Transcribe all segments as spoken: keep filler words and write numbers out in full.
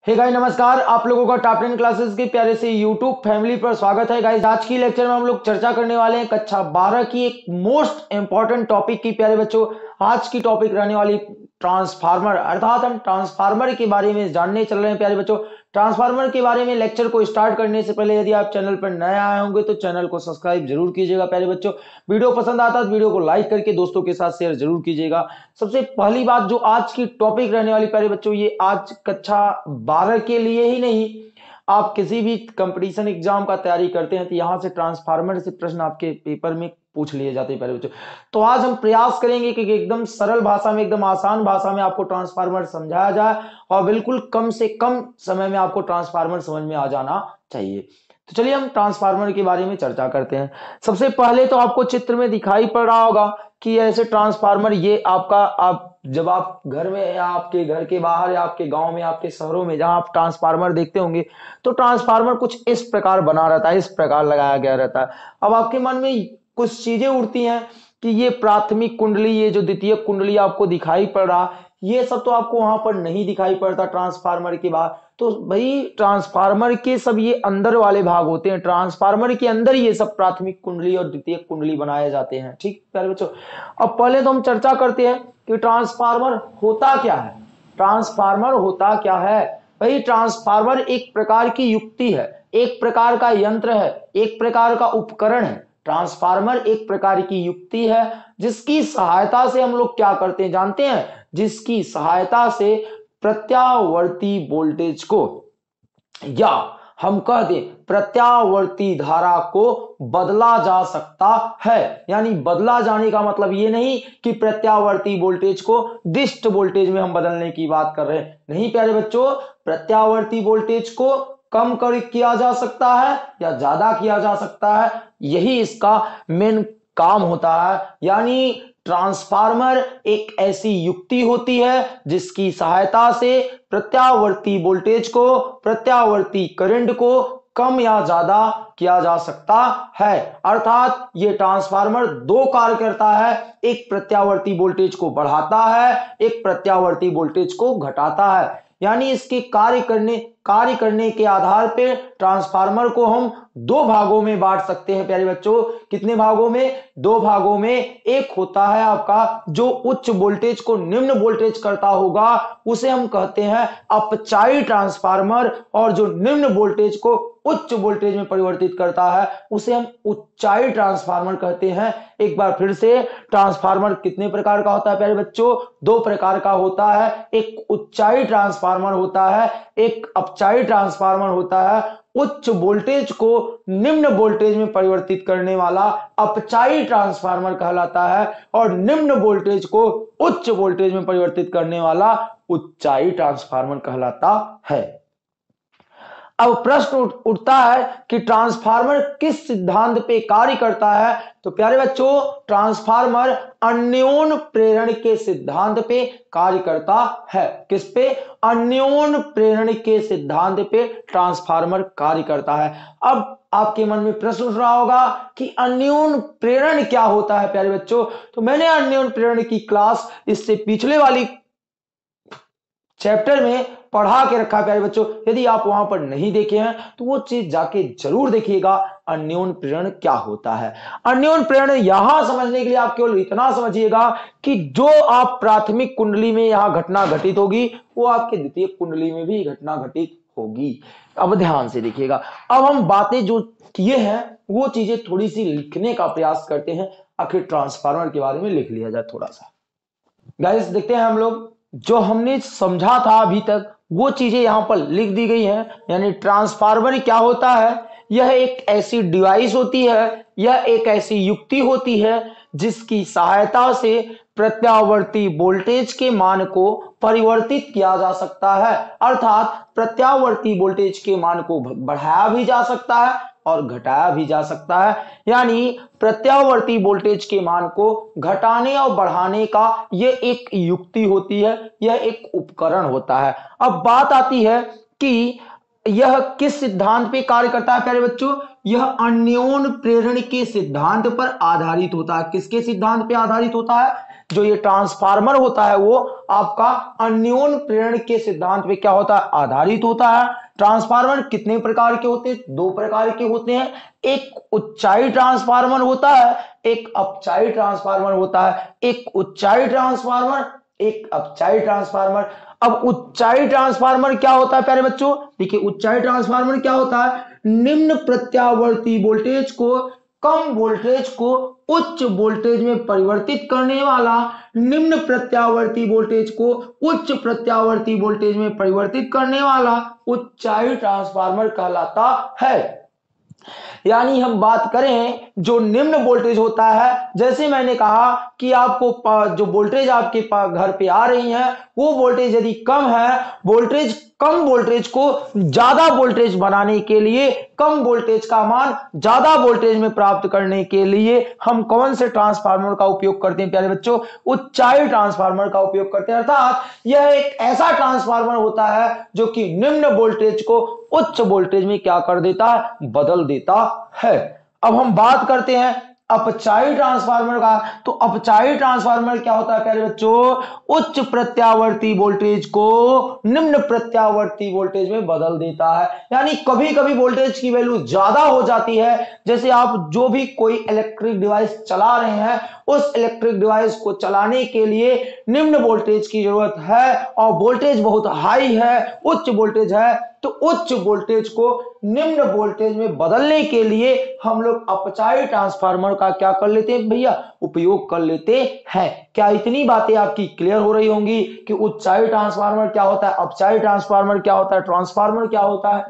हे guys नमस्कार, आप लोगों का टॉप टेन क्लासेस के प्यारे से यूट्यूब फैमिली पर स्वागत है। गाइस आज की लेक्चर में हम लोग चर्चा करने वाले हैं कक्षा बारह की एक मोस्ट इंपॉर्टेंट टॉपिक की। प्यारे बच्चों, आज की टॉपिक रहने वाली ट्रांसफार्मर, अर्थात हम ट्रांसफार्मर के बारे में जानने चल रहे हैं। प्यारे बच्चों, ट्रांसफार्मर के बारे में लेक्चर को स्टार्ट करने से पहले यदि आप चैनल पर नए आए होंगे तो चैनल को सब्सक्राइब जरूर कीजिएगा। प्यारे बच्चों, वीडियो पसंद आता है तो वीडियो को लाइक करके दोस्तों के साथ शेयर जरूर कीजिएगा। सबसे पहली बात जो आज की टॉपिक रहने वाली प्यारे बच्चों, ये आज कक्षा बारह के लिए ही नहीं, आप किसी भी कंपटीशन एग्जाम का तैयारी करते हैं तो यहां से ट्रांसफार्मर से प्रश्न आपके पेपर में पूछ लिए जाते हैं। प्यारे बच्चों, तो आज हम प्रयास करेंगे कि एकदम सरल भाषा में, एकदम आसान भाषा में आपको ट्रांसफार्मर समझाया जाए और बिल्कुल कम से कम समय में आपको ट्रांसफार्मर समझ में आ जाना चाहिए। तो चलिए हम ट्रांसफार्मर के बारे में चर्चा करते हैं। सबसे पहले तो आपको चित्र में दिखाई पड़ रहा होगा कि ऐसे ट्रांसफार्मर, ये आपका, आप जब आप घर में या आपके घर के बाहर या आपके गांव में, आपके शहरों में जहां आप ट्रांसफार्मर देखते होंगे तो ट्रांसफार्मर कुछ इस प्रकार बना रहता है, इस प्रकार लगाया गया रहता है। अब आपके मन में कुछ चीजें उठती हैं कि ये प्राथमिक कुंडली, ये जो द्वितीयक कुंडली आपको दिखाई पड़ रहा, ये सब तो आपको वहां पर नहीं दिखाई पड़ता ट्रांसफार्मर के बाद। तो भाई ट्रांसफार्मर के सब ये अंदर वाले भाग होते हैं, ट्रांसफार्मर के अंदर ये सब प्राथमिक कुंडली और द्वितीयक कुंडली बनाए जाते हैं। ठीक प्यारे बच्चों, अब पहले तो हम चर्चा करते हैं कि ट्रांसफार्मर होता क्या है। ट्रांसफार्मर होता क्या है? भाई ट्रांसफार्मर एक प्रकार की युक्ति है, एक प्रकार का यंत्र है, एक प्रकार का उपकरण है। ट्रांसफार्मर एक प्रकार की युक्ति है जिसकी सहायता से हम लोग क्या करते हैं जानते हैं? जिसकी सहायता से प्रत्यावर्ती वोल्टेज को, या हम कह दें प्रत्यावर्ती धारा को बदला जा सकता है। यानी बदला जाने का मतलब ये नहीं कि प्रत्यावर्ती वोल्टेज को डिस्ट वोल्टेज में हम बदलने की बात कर रहे हैं, नहीं प्यारे बच्चों। प्रत्यावर्ती वोल्टेज को कम कर किया जा सकता है या ज्यादा किया जा सकता है, यही इसका मेन काम होता है। यानी ट्रांसफार्मर एक ऐसी युक्ति होती है जिसकी सहायता से प्रत्यावर्ती वोल्टेज को, प्रत्यावर्ती करंट को कम या ज्यादा किया जा सकता है। अर्थात ये ट्रांसफार्मर दो कार्य करता है, एक प्रत्यावर्ती वोल्टेज को बढ़ाता है, एक प्रत्यावर्ती वोल्टेज को घटाता है। यानी इसके कार्य करने कार्य करने के आधार पे ट्रांसफार्मर को हम दो भागों में बांट सकते हैं। प्यारे बच्चों, कितने भागों में? दो भागों में। एक होता है आपका जो उच्च वोल्टेज को निम्न वोल्टेज करता होगा, उसे हम कहते हैं अपचायी ट्रांसफार्मर, और जो निम्न वोल्टेज को उच्च वोल्टेज में परिवर्तित करता है उसे हम उच्चाई ट्रांसफार्मर कहते हैं। एक बार फिर से, ट्रांसफार्मर कितने प्रकार का होता है प्यारे बच्चों? दो प्रकार का होता है। एक उच्चाई ट्रांसफार्मर होता है, एक अपचायी ट्रांसफार्मर होता है। उच्च वोल्टेज को निम्न वोल्टेज में परिवर्तित करने वाला अपचायी ट्रांसफार्मर कहलाता है, और निम्न वोल्टेज को उच्च वोल्टेज में परिवर्तित करने वाला उच्चाई ट्रांसफार्मर कहलाता है। अब प्रश्न उठता है कि ट्रांसफार्मर किस सिद्धांत पे कार्य करता है? तो प्यारे बच्चों, ट्रांसफार्मर अन्योन प्रेरण के सिद्धांत पे कार्य करता है। किस पे? अन्योन प्रेरण के सिद्धांत पे ट्रांसफार्मर कार्य करता है। अब आपके मन में प्रश्न उठ रहा होगा कि अन्योन प्रेरण क्या होता है प्यारे बच्चों? तो मैंने अन्योन प्रेरण की क्लास इससे पिछले वाली चैप्टर में पढ़ा के रखा प्यारे बच्चों। यदि आप वहां पर नहीं देखे हैं तो वो चीज जाके जरूर देखिएगा, अन्योन प्रेरण क्या होता है। अन्योन प्रेरण यहां समझने के लिए आप केवल इतना समझिएगा कि जो आप प्राथमिक कुंडली में यहां घटना घटित होगी वो आपके द्वितीय कुंडली में भी घटना घटित होगी। अब ध्यान से देखिएगा। अब हम बातें जो किए हैं वो चीजें थोड़ी सी लिखने का प्रयास करते हैं, आखिर ट्रांसफार्मर के बारे में लिख लिया जाए थोड़ा सा। गाइस देखते हैं, हम लोग जो हमने समझा था अभी तक वो चीजें यहां पर लिख दी गई हैं। यानी ट्रांसफार्मर क्या होता है? यह एक ऐसी डिवाइस होती है, यह एक ऐसी युक्ति होती है जिसकी सहायता से प्रत्यावर्ती वोल्टेज के मान को परिवर्तित किया जा सकता है। अर्थात प्रत्यावर्ती वोल्टेज के मान को बढ़ाया भी जा सकता है और घटाया भी जा सकता है। यानी प्रत्यावर्ती वोल्टेज के मान को घटाने और बढ़ाने का यह एक युक्ति होती है, यह एक उपकरण होता है। अब बात आती है कि यह किस सिद्धांत पे कार्य करता है प्यारे बच्चों? यह अन्योन प्रेरण के सिद्धांत पर आधारित होता है। किसके सिद्धांत पे आधारित होता है? जो ये ट्रांसफार्मर होता है वो आपका अन्योन प्रेरण के सिद्धांत पे क्या होता है? आधारित होता है। ट्रांसफार्मर कितने प्रकार के होते हैं? दो प्रकार के होते हैं। एक ऊंचाई ट्रांसफार्मर होता है, एक अपचाई ट्रांसफार्मर होता है। एक ऊंचाई ट्रांसफार्मर, एक अपचाई ट्रांसफार्मर। अब ऊंचाई ट्रांसफार्मर क्या होता है प्यारे बच्चों? देखिए ऊंचाई ट्रांसफार्मर क्या होता है? निम्न प्रत्यावर्ती वोल्टेज को कम वोल्टेज को उच्च वोल्टेज में परिवर्तित करने वाला, निम्न प्रत्यावर्ती वोल्टेज को उच्च प्रत्यावर्ती वोल्टेज में परिवर्तित करने वाला ऊंचाई ट्रांसफार्मर कहलाता है। यानी हम बात करें जो निम्न वोल्टेज होता है, जैसे मैंने कहा कि आपको जो वोल्टेज आपके घर पे आ रही है वो वोल्टेज यदि कम है, वोल्टेज कम वोल्टेज को ज्यादा वोल्टेज बनाने के लिए, कम वोल्टेज का मान ज्यादा वोल्टेज में प्राप्त करने के लिए हम कौन से ट्रांसफार्मर का उपयोग करते हैं प्यारे बच्चों? ऊंचाई ट्रांसफार्मर का उपयोग करते हैं। अर्थात यह एक ऐसा ट्रांसफार्मर होता है जो कि निम्न वोल्टेज को उच्च वोल्टेज में क्या कर देता है? बदल देता है। अब हम बात करते हैं अपचाई ट्रांसफार्मर का। तो अपचाई ट्रांसफार्मर क्या होता है प्यारे बच्चों? उच्च प्रत्यावर्ती वोल्टेज को निम्न प्रत्यावर्ती वोल्टेज में बदल देता है। यानी कभी कभी वोल्टेज की वैल्यू ज्यादा हो जाती है, जैसे आप जो भी कोई इलेक्ट्रिक डिवाइस चला रहे हैं, उस इलेक्ट्रिक डिवाइस को चलाने के लिए निम्न वोल्टेज की जरूरत है और वोल्टेज बहुत हाई है, उच्च वोल्टेज है, तो उच्च वोल्टेज को निम्न वोल्टेज में बदलने के लिए हम लोग अपचाई ट्रांसफार्मर का क्या कर लेते हैं भैया? उपयोग कर लेते हैं। क्या इतनी बातें आपकी क्लियर हो रही होंगी कि ऊंचाई ट्रांसफार्मर क्या होता है, अपचाई ट्रांसफार्मर क्या होता है, ट्रांसफार्मर क्या होता है?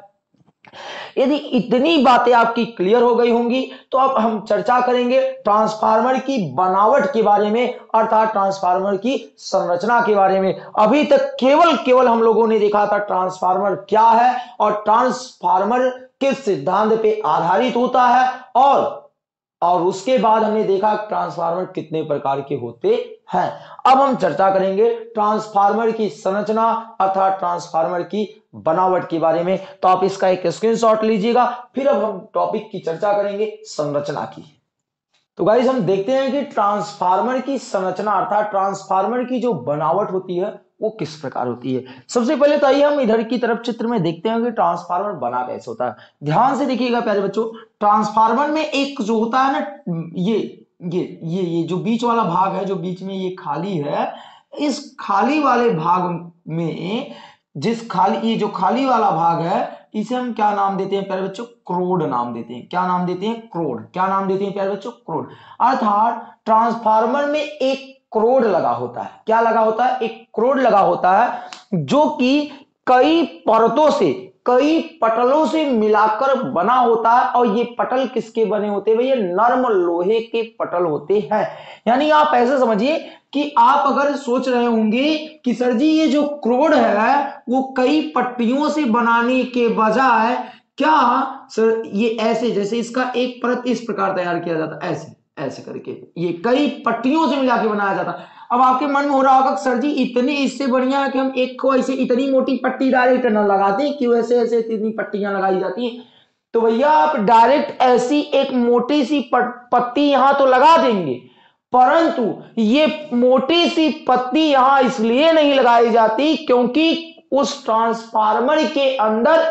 यदि इतनी बातें आपकी क्लियर हो गई होंगी तो अब हम चर्चा करेंगे ट्रांसफार्मर की बनावट के बारे में, अर्थात ट्रांसफार्मर की संरचना के बारे में। अभी तक केवल केवल हम लोगों ने देखा था ट्रांसफार्मर क्या है और ट्रांसफार्मर किस सिद्धांत पे आधारित होता है, और और उसके बाद हमने देखा ट्रांसफार्मर कितने प्रकार के होते हैं। अब हम चर्चा करेंगे ट्रांसफार्मर की संरचना अर्थात ट्रांसफार्मर की बनावट के बारे में। तो आप इसका एक स्क्रीनशॉट लीजिएगा, फिर अब हम टॉपिक की चर्चा करेंगे संरचना की। तो गाइस हम देखते हैं कि ट्रांसफार्मर की संरचना अर्थात ट्रांसफार्मर की जो बनावट होती है वो किस प्रकार होती है। सबसे पहले तो आइए हम इधर की तरफ चित्र में देखते हैं कि ट्रांसफार्मर बना कैसे होता है। ध्यान से देखिएगा प्यारे बच्चों, ट्रांसफार्मर में एक जो होता है ना, ये ये ये ये जो बीच वाला भाग है, जो बीच में ये खाली है, इस खाली वाले भाग में जिस खाली ये जो खाली वाला भाग है इसे हम क्या नाम देते हैं प्यारे बच्चों? क्रोड नाम देते हैं। क्या नाम देते हैं? क्रोड। क्या नाम देते हैं प्यारे बच्चों? क्रोड। अर्थात ट्रांसफार्मर में एक क्रोड लगा होता है। क्या लगा होता है? एक क्रोड लगा होता है जो कि कई परतों से, कई पटलों से मिलाकर बना होता है। और ये पटल किसके बने होते हैं भैया? नर्म लोहे के पटल होते हैं। यानी आप ऐसे समझिए कि आप अगर सोच रहे होंगे कि सर जी ये जो क्रोड है वो कई पट्टियों से बनाने के बजाय क्या सर ये ऐसे, जैसे इसका एक परत इस प्रकार तैयार किया जाता है, ऐसे ऐसे करके ये कई पट्टियों से मिला के बनाया जाता है। अब आपके मन में हो रहा होगा सर जी इतनी इससे बढ़िया है कि हम एक को ऐसे इतनी मोटी पट्टी डायरेक्ट न लगाते हैं, क्यों ऐसे ऐसे इतनी पट्टियां लगाई जाती हैं? तो भैया आप डायरेक्ट ऐसी एक मोटी सी पट्टी यहां तो लगा देंगे, परंतु ये मोटी सी पत्ती यहां इसलिए नहीं लगाई जाती क्योंकि उस ट्रांसफार्मर के अंदर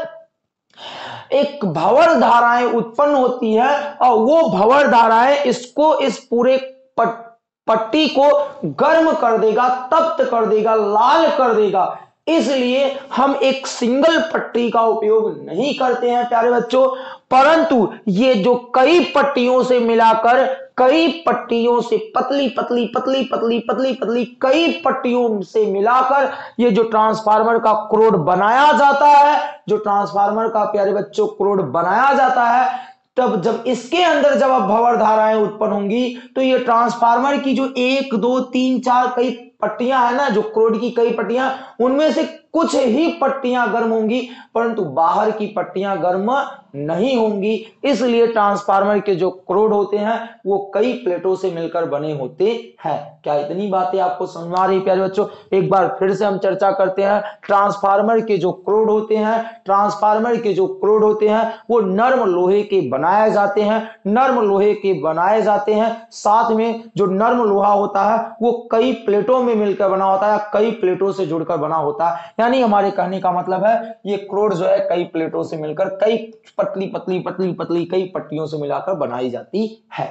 एक भंवर धाराएं उत्पन्न होती है और वो भंवर धाराएं इसको इस पूरे पट, पट्टी को गर्म कर देगा, तप्त कर देगा, लाल कर देगा। इसलिए हम एक सिंगल पट्टी का उपयोग नहीं करते हैं प्यारे बच्चों, परंतु ये जो कई पट्टियों से मिलाकर, कई पट्टियों से पतली पतली पतली पतली पतली पतली कई पट्टियों से मिलाकर ये जो ट्रांसफार्मर का क्रोड बनाया जाता है, जो ट्रांसफार्मर का प्यारे बच्चों क्रोड बनाया जाता है, तब जब इसके अंदर जब अब भंवर धाराएं उत्पन्न होंगी तो ये ट्रांसफार्मर की जो एक दो तीन चार कई पट्टियां है ना, जो क्रोड की कई पट्टियां, उनमें से कुछ ही पट्टियां गर्म होंगी परंतु बाहर की पट्टियां गर्म नहीं होंगी। इसलिए ट्रांसफार्मर के जो क्रोड होते हैं वो कई प्लेटों से मिलकर बने होते हैं। क्या इतनी बातें आपको समझ में आ रही प्यारे बच्चों? एक बार फिर से हम चर्चा करते हैं। ट्रांसफार्मर के जो क्रोड होते हैं ट्रांसफार्मर के जो क्रोड होते हैं वो नर्म लोहे के बनाए जाते हैं नर्म लोहे के बनाए जाते हैं साथ में जो नर्म लोहा होता है वो कई प्लेटों में मिलकर बना होता है, कई प्लेटों से जुड़कर बना होता है। यानी हमारे कहने का मतलब है ये क्रोड जो है कई प्लेटों से मिलकर कई पतली पतली पतली पतली कई पट्टियों से मिलाकर बनाई जाती है।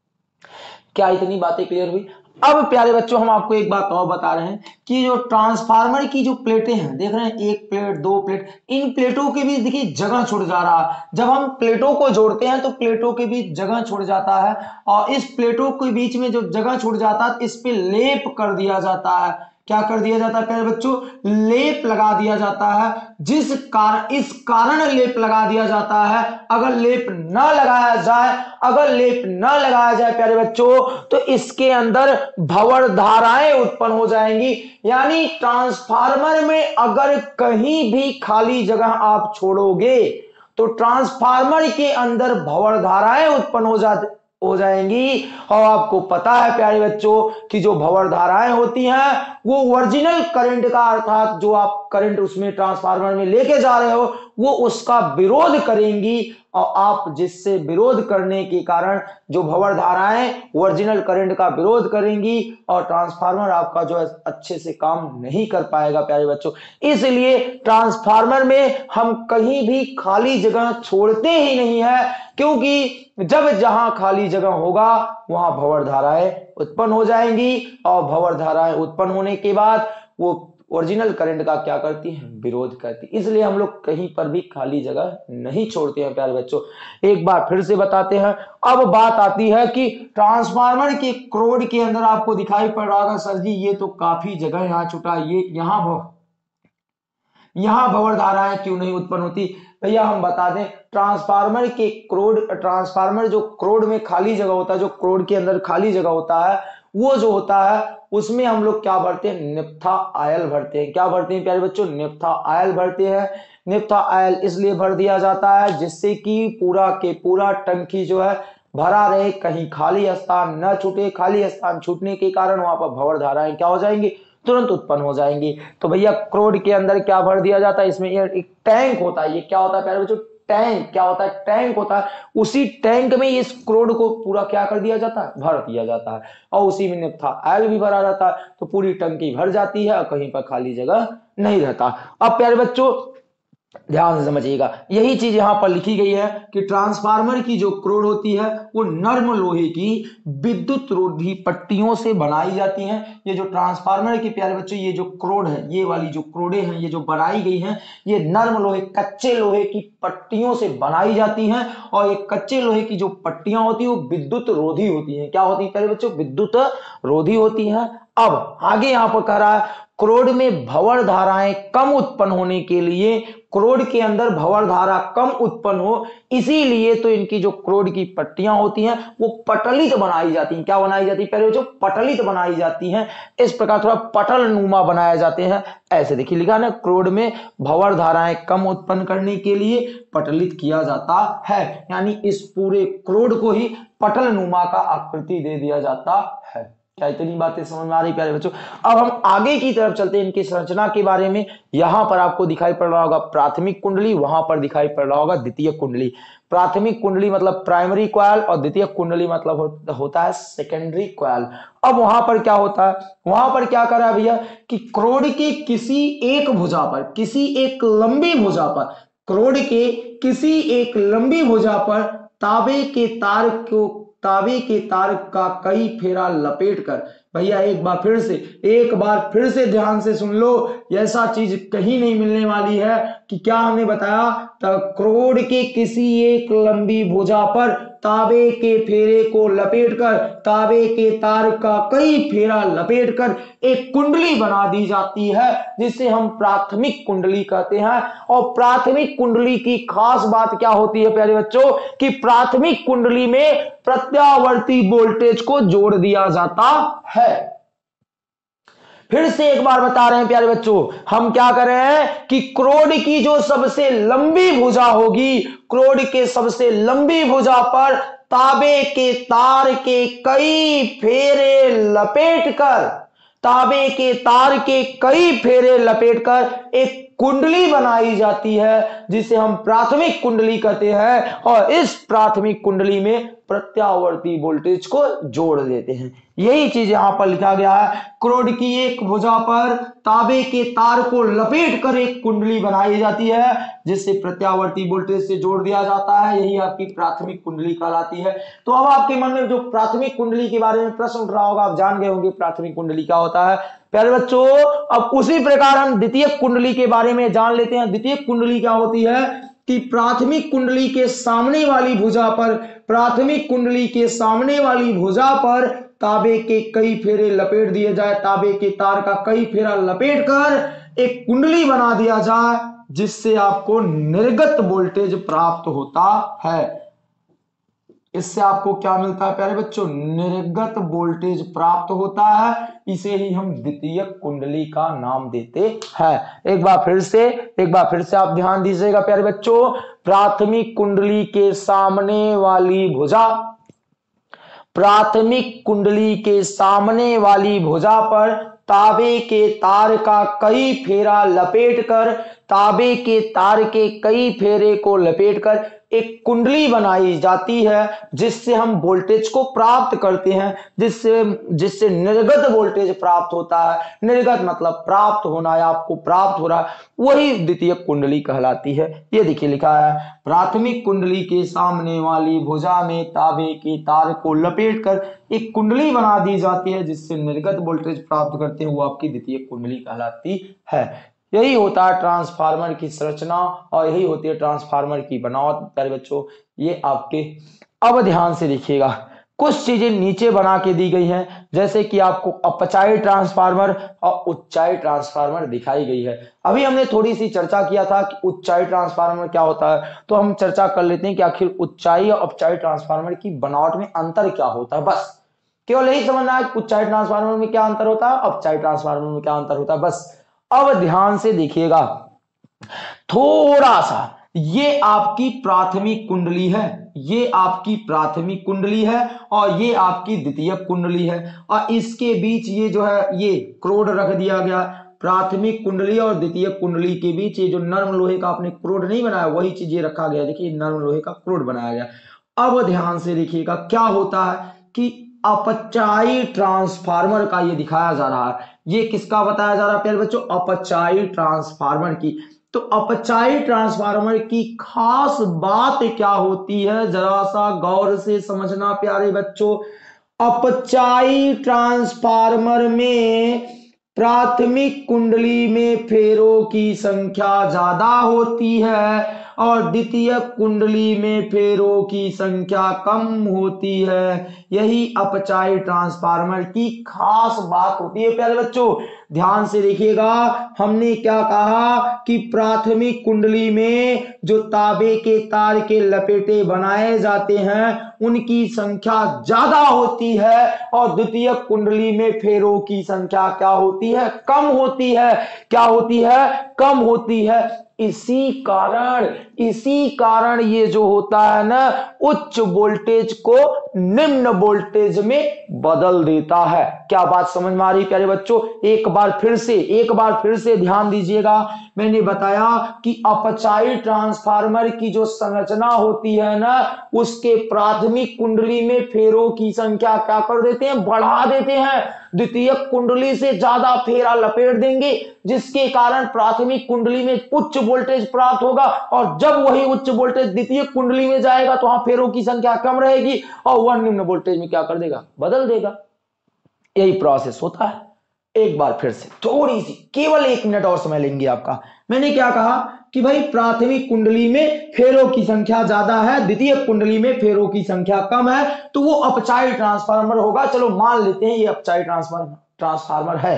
क्या इतनी बातें क्लियर हुई? अब प्यारे बच्चों हम आपको एक बात और बता रहे हैं कि जो ट्रांसफार्मर की जो प्लेटें हैं, देख रहे हैं एक प्लेट दो प्लेट, इन प्लेटों के बीच देखिए जगह छूट जा रहा है। जब हम प्लेटों को जोड़ते हैं तो प्लेटों के बीच जगह छूट जाता है और इस प्लेटों के बीच में जो जगह छूट जाता है इस पे लेप कर दिया जाता है। क्या कर दिया जाता है प्यारे बच्चों? लेप लगा दिया जाता है। जिस कारण इस कारण लेप लगा दिया जाता है, अगर लेप न लगाया जाए अगर लेप न लगाया जाए प्यारे बच्चों तो इसके अंदर भंवर धाराएं उत्पन्न हो जाएंगी। यानी ट्रांसफार्मर में अगर कहीं भी खाली जगह आप छोड़ोगे तो ट्रांसफार्मर के अंदर भंवर धाराएं उत्पन्न हो जाती हो जाएंगी। और आपको पता है प्यारे बच्चों कि जो भंवर धाराएं होती हैं वो ओरिजिनल करंट का अर्थात जो आप करंट उसमें ट्रांसफार्मर में लेके जा रहे हो वो उसका विरोध करेंगी और आप जिससे विरोध करने के कारण जो भंवर धाराएं ओरिजिनल करंट का विरोध करेंगी और ट्रांसफार्मर आपका जो है अच्छे से काम नहीं कर पाएगा प्यारे बच्चों। इसलिए ट्रांसफार्मर में हम कहीं भी खाली जगह छोड़ते ही नहीं है, क्योंकि जब जहां खाली जगह होगा वहां भंवर धाराएं उत्पन्न हो जाएंगी और भंवर धाराएं उत्पन्न होने के बाद वो ओरिजिनल करंट का क्या करती है? विरोध करती। इसलिए हम लोग कहीं पर भी खाली जगह नहीं छोड़ते हैं प्यारे बच्चों। एक बार फिर से बताते हैं। अब बात आती है कि ट्रांसफार्मर के क्रोड के अंदर आपको दिखाई पड़ रहा होगा सर जी ये तो काफी जगह यहाँ छुटा, ये यहाँ यहां भंवर धाराएं क्यों नहीं उत्पन्न होती? भैया हम बता दें ट्रांसफार्मर के क्रोड ट्रांसफार्मर जो क्रोड में खाली जगह होता है, जो क्रोड के अंदर खाली जगह होता है वो जो होता है उसमें हम लोग क्या भरते हैं? नेफ्था ऑयल भरते हैं। क्या भरते हैं प्यारे बच्चों? नेफ्था ऑयल भरते हैं। नेफ्था ऑयल इसलिए भर दिया जाता है जिससे कि पूरा के पूरा टंकी जो है भरा रहे, कहीं खाली स्थान न छूटे। खाली स्थान छूटने के कारण वहां पर भंवर धाराएं क्या हो जाएंगी? तुरंत उत्पन्न हो जाएंगी। तो भैया क्रोड के अंदर क्या भर दिया जाता है? इसमें एक टैंक होता है। ये क्या होता है प्यारे बच्चों? टैंक। क्या होता है? टैंक होता है। उसी टैंक में इस क्रोड को पूरा क्या कर दिया जाता है? भर दिया जाता है और उसी में नेफ्था ऑयल भी भरा रहता है तो पूरी टंकी भर जाती है और कहीं पर खाली जगह नहीं रहता। अब प्यारे बच्चों ध्यान से समझिएगा, यही चीज यहां पर लिखी गई है कि ट्रांसफार्मर की जो क्रोड होती है वो नर्म लोहे की विद्युत रोधी पट्टियों से बनाई जाती हैं। ये जो ट्रांसफार्मर के प्यारे बच्चों ये जो क्रोड है, ये वाली जो क्रोडे हैं ये जो बनाई गई हैं ये नर्म लोहे कच्चे लोहे की पट्टियों से बनाई जाती हैं और ये कच्चे लोहे की जो पट्टियां होती है वो विद्युत रोधी होती हैं। क्या होती है प्यारे बच्चों? विद्युत रोधी होती हैं। अब आगे यहां पर कह रहा है क्रोड में भंवर धाराएं कम उत्पन्न होने के लिए, क्रोड के अंदर भंवर धारा कम उत्पन्न हो इसीलिए तो इनकी जो क्रोड की पट्टियां होती हैं वो पटलित बनाई जाती हैं। क्या बनाई जाती है पहले जो? पटलित बनाई जाती हैं। इस प्रकार थोड़ा पटल नुमा बनाए जाते हैं। ऐसे देखिए लिखा ना, क्रोड में भंवर धाराएं कम उत्पन्न करने के लिए पटलित किया जाता है। यानी इस पूरे क्रोड को ही पटल नुमा का आकृति दे दिया जाता है। क्या इतनी बातें समझ में आ रही प्यारे बच्चों? अब हम आगे की तरफ चलते हैं इनकी संरचना के बारे में। यहां पर आपको दिखाई पड़ रहा होगा प्राथमिक कुंडली, वहां पर दिखाई पड़ रहा होगा द्वितीय कुंडली। प्राथमिक कुंडली मतलब प्राइमरी कॉइल और द्वितीय कुंडली मतलब हो, होता है सेकेंडरी कॉइल। अब वहां पर क्या होता है? वहां पर क्या कर रहा है भैया कि क्रोड के किसी एक भुजा पर, किसी एक लंबी भुजा पर, क्रोड के किसी एक लंबी भुजा पर तांबे के तार को तांबे के तार का कई फेरा लपेटकर, भैया एक बार फिर से एक बार फिर से ध्यान से सुन लो, ऐसा चीज कहीं नहीं मिलने वाली है कि क्या हमने बताया तो क्रोड के किसी एक लंबी भुजा पर तांबे के फेरे को लपेटकर, तांबे के तार का कई फेरा लपेटकर एक कुंडली बना दी जाती है जिसे हम प्राथमिक कुंडली कहते हैं। और प्राथमिक कुंडली की खास बात क्या होती है प्यारे बच्चों कि प्राथमिक कुंडली में प्रत्यावर्ती वोल्टेज को जोड़ दिया जाता है। फिर से एक बार बता रहे हैं प्यारे बच्चों, हम क्या कर रहे हैं कि क्रोड की जो सबसे लंबी भुजा होगी, क्रोड के सबसे लंबी भुजा पर तांबे के तार के कई फेरे लपेटकर, तांबे के तार के कई फेरे लपेटकर एक कुंडली बनाई जाती है, जिसे हम प्राथमिक कुंडली कहते हैं। और इस प्राथमिक कुंडली में प्रत्यावर्ती वोल्टेज को जोड़ देते हैं। यही चीज यहां पर लिखा गया है, क्रोड की एक भुजा पर तांबे के तार को लपेट कर एक कुंडली बनाई जाती है, जिससे प्रत्यावर्ती वोल्टेज से जोड़ दिया जाता है। यही आपकी प्राथमिक कुंडली कहलाती है। तो अब आपके मन में जो प्राथमिक कुंडली के बारे में प्रश्न उठ रहा होगा, आप जान गए होंगे प्राथमिक कुंडली क्या होता है। प्यारे बच्चों, अब उसी प्रकार हम द्वितीय कुंडली के बारे में जान लेते हैं। द्वितीय कुंडली क्या होती है कि प्राथमिक कुंडली के सामने वाली भुजा पर, प्राथमिक कुंडली के सामने वाली भुजा पर तांबे के कई फेरे लपेट दिए जाए, तांबे के तार का कई फेरा लपेट कर एक कुंडली बना दिया जाए, जिससे आपको निर्गत वोल्टेज प्राप्त होता है। इससे आपको क्या मिलता है प्यारे बच्चों, निर्गत वोल्टेज प्राप्त होता है। इसे ही हम द्वितीय कुंडली का नाम देते हैं। एक बार फिर से एक बार फिर से आप ध्यान दीजिएगा प्यारे बच्चों, प्राथमिक कुंडली के सामने वाली भुजा, प्राथमिक कुंडली के सामने वाली भुजा पर तांबे के तार का कई फेरा लपेटकर, तांबे के तार के कई फेरे को लपेटकर एक कुंडली बनाई जाती है, जिससे हम वोल्टेज को प्राप्त करते हैं, जिससे जिससे निर्गत वोल्टेज प्राप्त होता है। निर्गत मतलब प्राप्त होना या आपको प्राप्त हो रहा है, वही द्वितीय कुंडली कहलाती है। ये देखिए लिखा है, प्राथमिक कुंडली के सामने वाली भुजा में तांबे के तार को लपेटकर एक कुंडली बना दी जाती है, जिससे निर्गत वोल्टेज प्राप्त करते हैं, वो आपकी द्वितीय कुंडली कहलाती है। यही होता है ट्रांसफार्मर की संरचना और यही होती है ट्रांसफार्मर की बनावट। प्यारे बच्चों, ये आपके, अब ध्यान से देखिएगा, कुछ चीजें नीचे बना के दी गई हैं, जैसे कि आपको अपचाई ट्रांसफार्मर और उच्चाई ट्रांसफार्मर दिखाई गई है। अभी हमने थोड़ी सी चर्चा किया था कि उच्चाई ट्रांसफार्मर क्या होता है, तो हम चर्चा कर लेते हैं कि आखिर उच्चाई और अपचाई ट्रांसफार्मर की बनावट में अंतर क्या होता है। बस केवल यही समझना है, उच्चाई ट्रांसफार्मर में क्या अंतर होता है, अपचाई ट्रांसफार्मर में क्या अंतर होता है, बस। अब ध्यान से देखिएगा थोड़ा सा, ये आपकी प्राथमिक कुंडली है, ये आपकी प्राथमिक कुंडली है और ये आपकी द्वितीय कुंडली है, और इसके बीच ये जो है ये क्रोड रख दिया गया। प्राथमिक कुंडली और द्वितीय कुंडली के बीच ये जो नर्म लोहे का आपने क्रोड नहीं बनाया, वही चीज ये रखा गया। देखिए नर्म लोहे का क्रोड बनाया गया। अब ध्यान से देखिएगा क्या होता है कि अपचाई ट्रांसफार्मर का ये दिखाया जा रहा है। ये किसका बताया जा रहा है प्यारे बच्चों, अपचाई ट्रांसफार्मर की। तो अपचाई ट्रांसफार्मर की खास बात क्या होती है, जरा सा गौर से समझना प्यारे बच्चों। अपचाई ट्रांसफार्मर में प्राथमिक कुंडली में फेरों की संख्या ज्यादा होती है और द्वितीय कुंडली में फेरों की संख्या कम होती है। यही अपचाई ट्रांसफार्मर की खास बात होती है प्यारे बच्चों। ध्यान से देखिएगा, हमने क्या कहा कि प्राथमिक कुंडली में जो तांबे के तार के लपेटे बनाए जाते हैं उनकी संख्या ज्यादा होती है और द्वितीय कुंडली में फेरों की संख्या क्या होती है, कम होती है। क्या होती है, कम होती है। इसी कारण इसी कारण ये जो होता है ना, उच्च वोल्टेज को निम्न वोल्टेज में बदल देता है। क्या बात समझ में आ रही प्यारे बच्चों? एक बार फिर से एक बार फिर से ध्यान दीजिएगा। मैंने बताया कि अपचाई ट्रांसफार्मर की जो संरचना होती है ना, उसके प्राथमिक कुंडली में फेरों की संख्या क्या कर देते हैं, बढ़ा देते हैं। द्वितीय कुंडली से ज्यादा फेरा लपेट देंगे, जिसके कारण प्राथमिक कुंडली में उच्च वोल्टेज प्राप्त होगा और जब वही उच्च वोल्टेज द्वितीय कुंडली में जाएगा तो वहां फेरों की संख्या कम रहेगी और वह निम्न वोल्टेज में क्या कर देगा, बदल देगा। यही प्रोसेस होता है। एक बार फिर से थोड़ी सी, केवल एक मिनट और समय लेंगे आपका। मैंने क्या कहा कि भाई प्राथमिक कुंडली में फेरों की संख्या ज्यादा है, द्वितीय कुंडली में फेरों की संख्या कम है, तो वो अपचाई ट्रांसफार्मर होगा। चलो मान लेते हैं ये अपचाई ट्रांसफार्मर ट्रांसफार्मर है।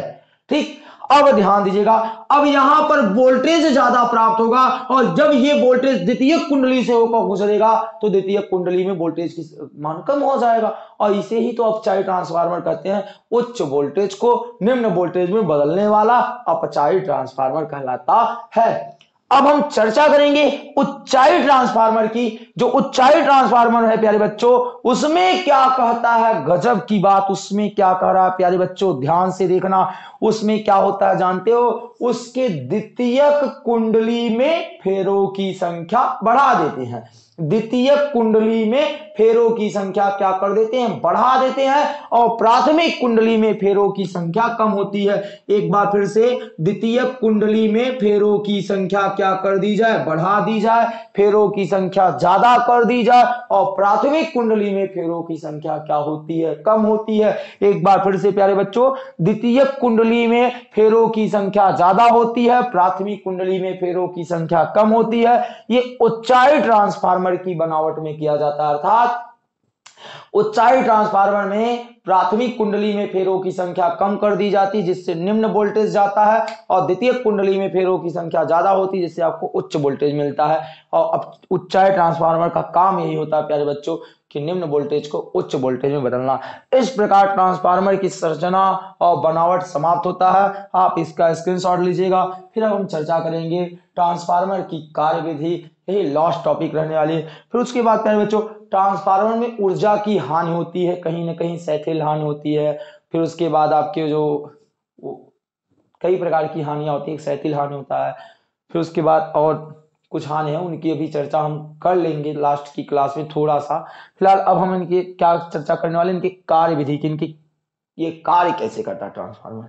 ठीक, अब ध्यान दीजिएगा, अब यहां पर वोल्टेज ज्यादा प्राप्त होगा और जब ये वोल्टेज द्वितीय कुंडली से होकर गुजरेगा तो द्वितीय कुंडली में वोल्टेज की मान कम हो जाएगा और इसे ही तो अपचायी ट्रांसफार्मर कहते हैं। उच्च वोल्टेज को निम्न वोल्टेज में बदलने वाला अपचायी ट्रांसफार्मर कहलाता है। अब हम चर्चा करेंगे उच्चाई ट्रांसफार्मर की। जो उच्चाई ट्रांसफार्मर है प्यारे बच्चों, उसमें क्या कहता है, गजब की बात, उसमें क्या कह रहा है प्यारे बच्चों, ध्यान से देखना। उसमें क्या होता है जानते हो, उसके द्वितीयक कुंडली में फेरों की संख्या बढ़ा देते हैं। द्वितीयक कुंडली में फेरों की संख्या क्या कर देते हैं, बढ़ा देते हैं और प्राथमिक कुंडली में फेरों की संख्या कम होती है। एक बार फिर से, द्वितीयक कुंडली में फेरों की संख्या क्या कर दी जाए, बढ़ा दी जाए, फेरों की संख्या ज्यादा कर दी जाए और प्राथमिक कुंडली में फेरों की संख्या क्या होती है, कम होती है। एक बार फिर से प्यारे बच्चों, द्वितीयक कुंडली में फेरों की संख्या ज्यादा होती है, प्राथमिक कुंडली में फेरों की संख्या कम होती है। ये उच्चाई ट्रांसफार्मर की बनावट में किया जाता है। अर्थात उच्चाई ट्रांसफार्मर में प्राथमिक कुंडली में फेरों की संख्या कम कर दी जाती है जिससे निम्न वोल्टेज जाता है और द्वितीय कुंडली में फेरों की संख्या ज्यादा होती है जिससे आपको उच्च वोल्टेज मिलता है। और अब उच्चाई ट्रांसफार्मर का काम यही होता है प्यारे बच्चों कि निम्न वोल्टेज को उच्च वोल्टेज में बदलना। इस प्रकार ट्रांसफार्मर की संरचना और बनावट समाप्त होता है। आप इसका स्क्रीनशॉट लीजिएगा। फिर अब हम चर्चा करेंगे ट्रांसफार्मर की कार्यविधि, यही लास्ट टॉपिक रहने वाली है। फिर उसके बाद प्यारे बच्चों, ट्रांसफार्मर में ऊर्जा की हानि होती है, कहीं ना कहीं सैथिल हानि होती है। फिर उसके बाद आपके जो कई प्रकार की हानियां होती है, सैथिल हानि होता है। फिर उसके बाद और कुछ हानि है, उनकी अभी चर्चा हम कर लेंगे लास्ट की क्लास में थोड़ा सा। फिलहाल अब हम इनकी क्या चर्चा करने वाले, इनकी कार्य विधि की, इनकी ये कार्य कैसे करता है ट्रांसफार्मर।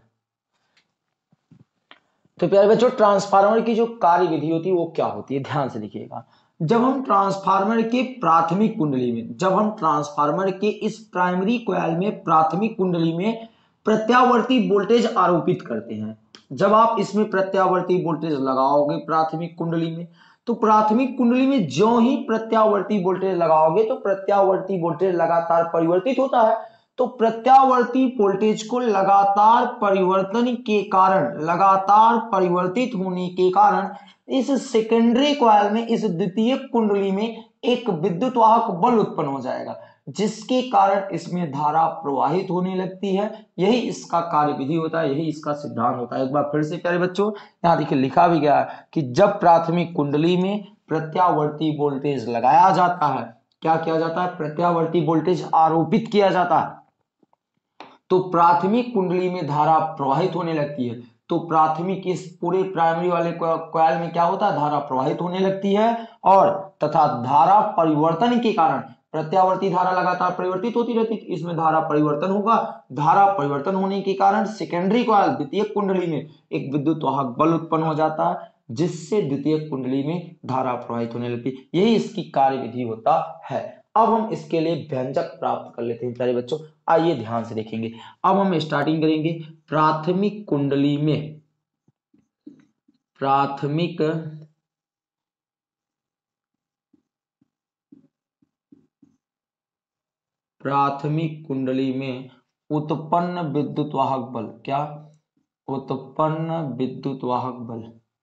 तो प्यारे बच्चों, ट्रांसफार्मर की जो कार्य विधि होती है वो क्या होती है, ध्यान से देखिएगा। जब हम ट्रांसफार्मर के प्राथमिक कुंडली में, जब हम ट्रांसफार्मर के इस प्राइमरी कॉइल में प्राथमिक कुंडली में प्रत्यावर्ती वोल्टेज आरोपित करते हैं, जब आप इसमें प्रत्यावर्ती वोल्टेज लगाओगे प्राथमिक कुंडली में, तो प्राथमिक कुंडली में जो ही प्रत्यावर्ती वोल्टेज लगाओगे तो प्रत्यावर्ती वोल्टेज लगातार परिवर्तित होता है। तो प्रत्यावर्ती वोल्टेज को लगातार परिवर्तन के कारण, लगातार परिवर्तित होने के कारण इस सेकेंडरी कॉइल में, इस द्वितीय कुंडली में एक विद्युत वाहक बल उत्पन्न हो जाएगा जिसके कारण इसमें धारा प्रवाहित होने लगती है। यही इसका कार्य विधि होता है, यही इसका सिद्धांत होता है। एक बार फिर से प्यारे बच्चों, यहाँ देखिए लिखा भी गया है कि जब प्राथमिक कुंडली में प्रत्यावर्ती वोल्टेज लगाया जाता है, क्या किया जाता है, प्रत्यावर्ती वोल्टेज आरोपित किया जाता है, तो प्राथमिक कुंडली में धारा प्रवाहित होने लगती है। तो प्राथमिक इस पूरे प्राइमरी वाले कॉइल में क्या होता है, धारा प्रवाहित होने लगती है और तथा धारा परिवर्तन के कारण, प्रत्यावर्ती धारा लगातार परिवर्तित होती रहती है, इसमें धारा परिवर्तन होगा। धारा परिवर्तन होने के कारण सेकेंडरी कॉइल, द्वितीय कुंडली में एक विद्युत वाहक बल उत्पन्न हो जाता है जिससे द्वितीय कुंडली में धारा प्रवाहित होने लगती है। यही इसकी कार्य विधि होता है। अब हम इसके लिए व्यंजक प्राप्त कर लेते हैं प्यारे बच्चों। आइए ध्यान से देखेंगे। अब हम स्टार्टिंग करेंगे प्राथमिक कुंडली में, प्राथमिक प्राथमिक कुंडली में उत्पन्न विद्युत वाहक बल, क्या, उत्पन्न विद्युत वाहक बल,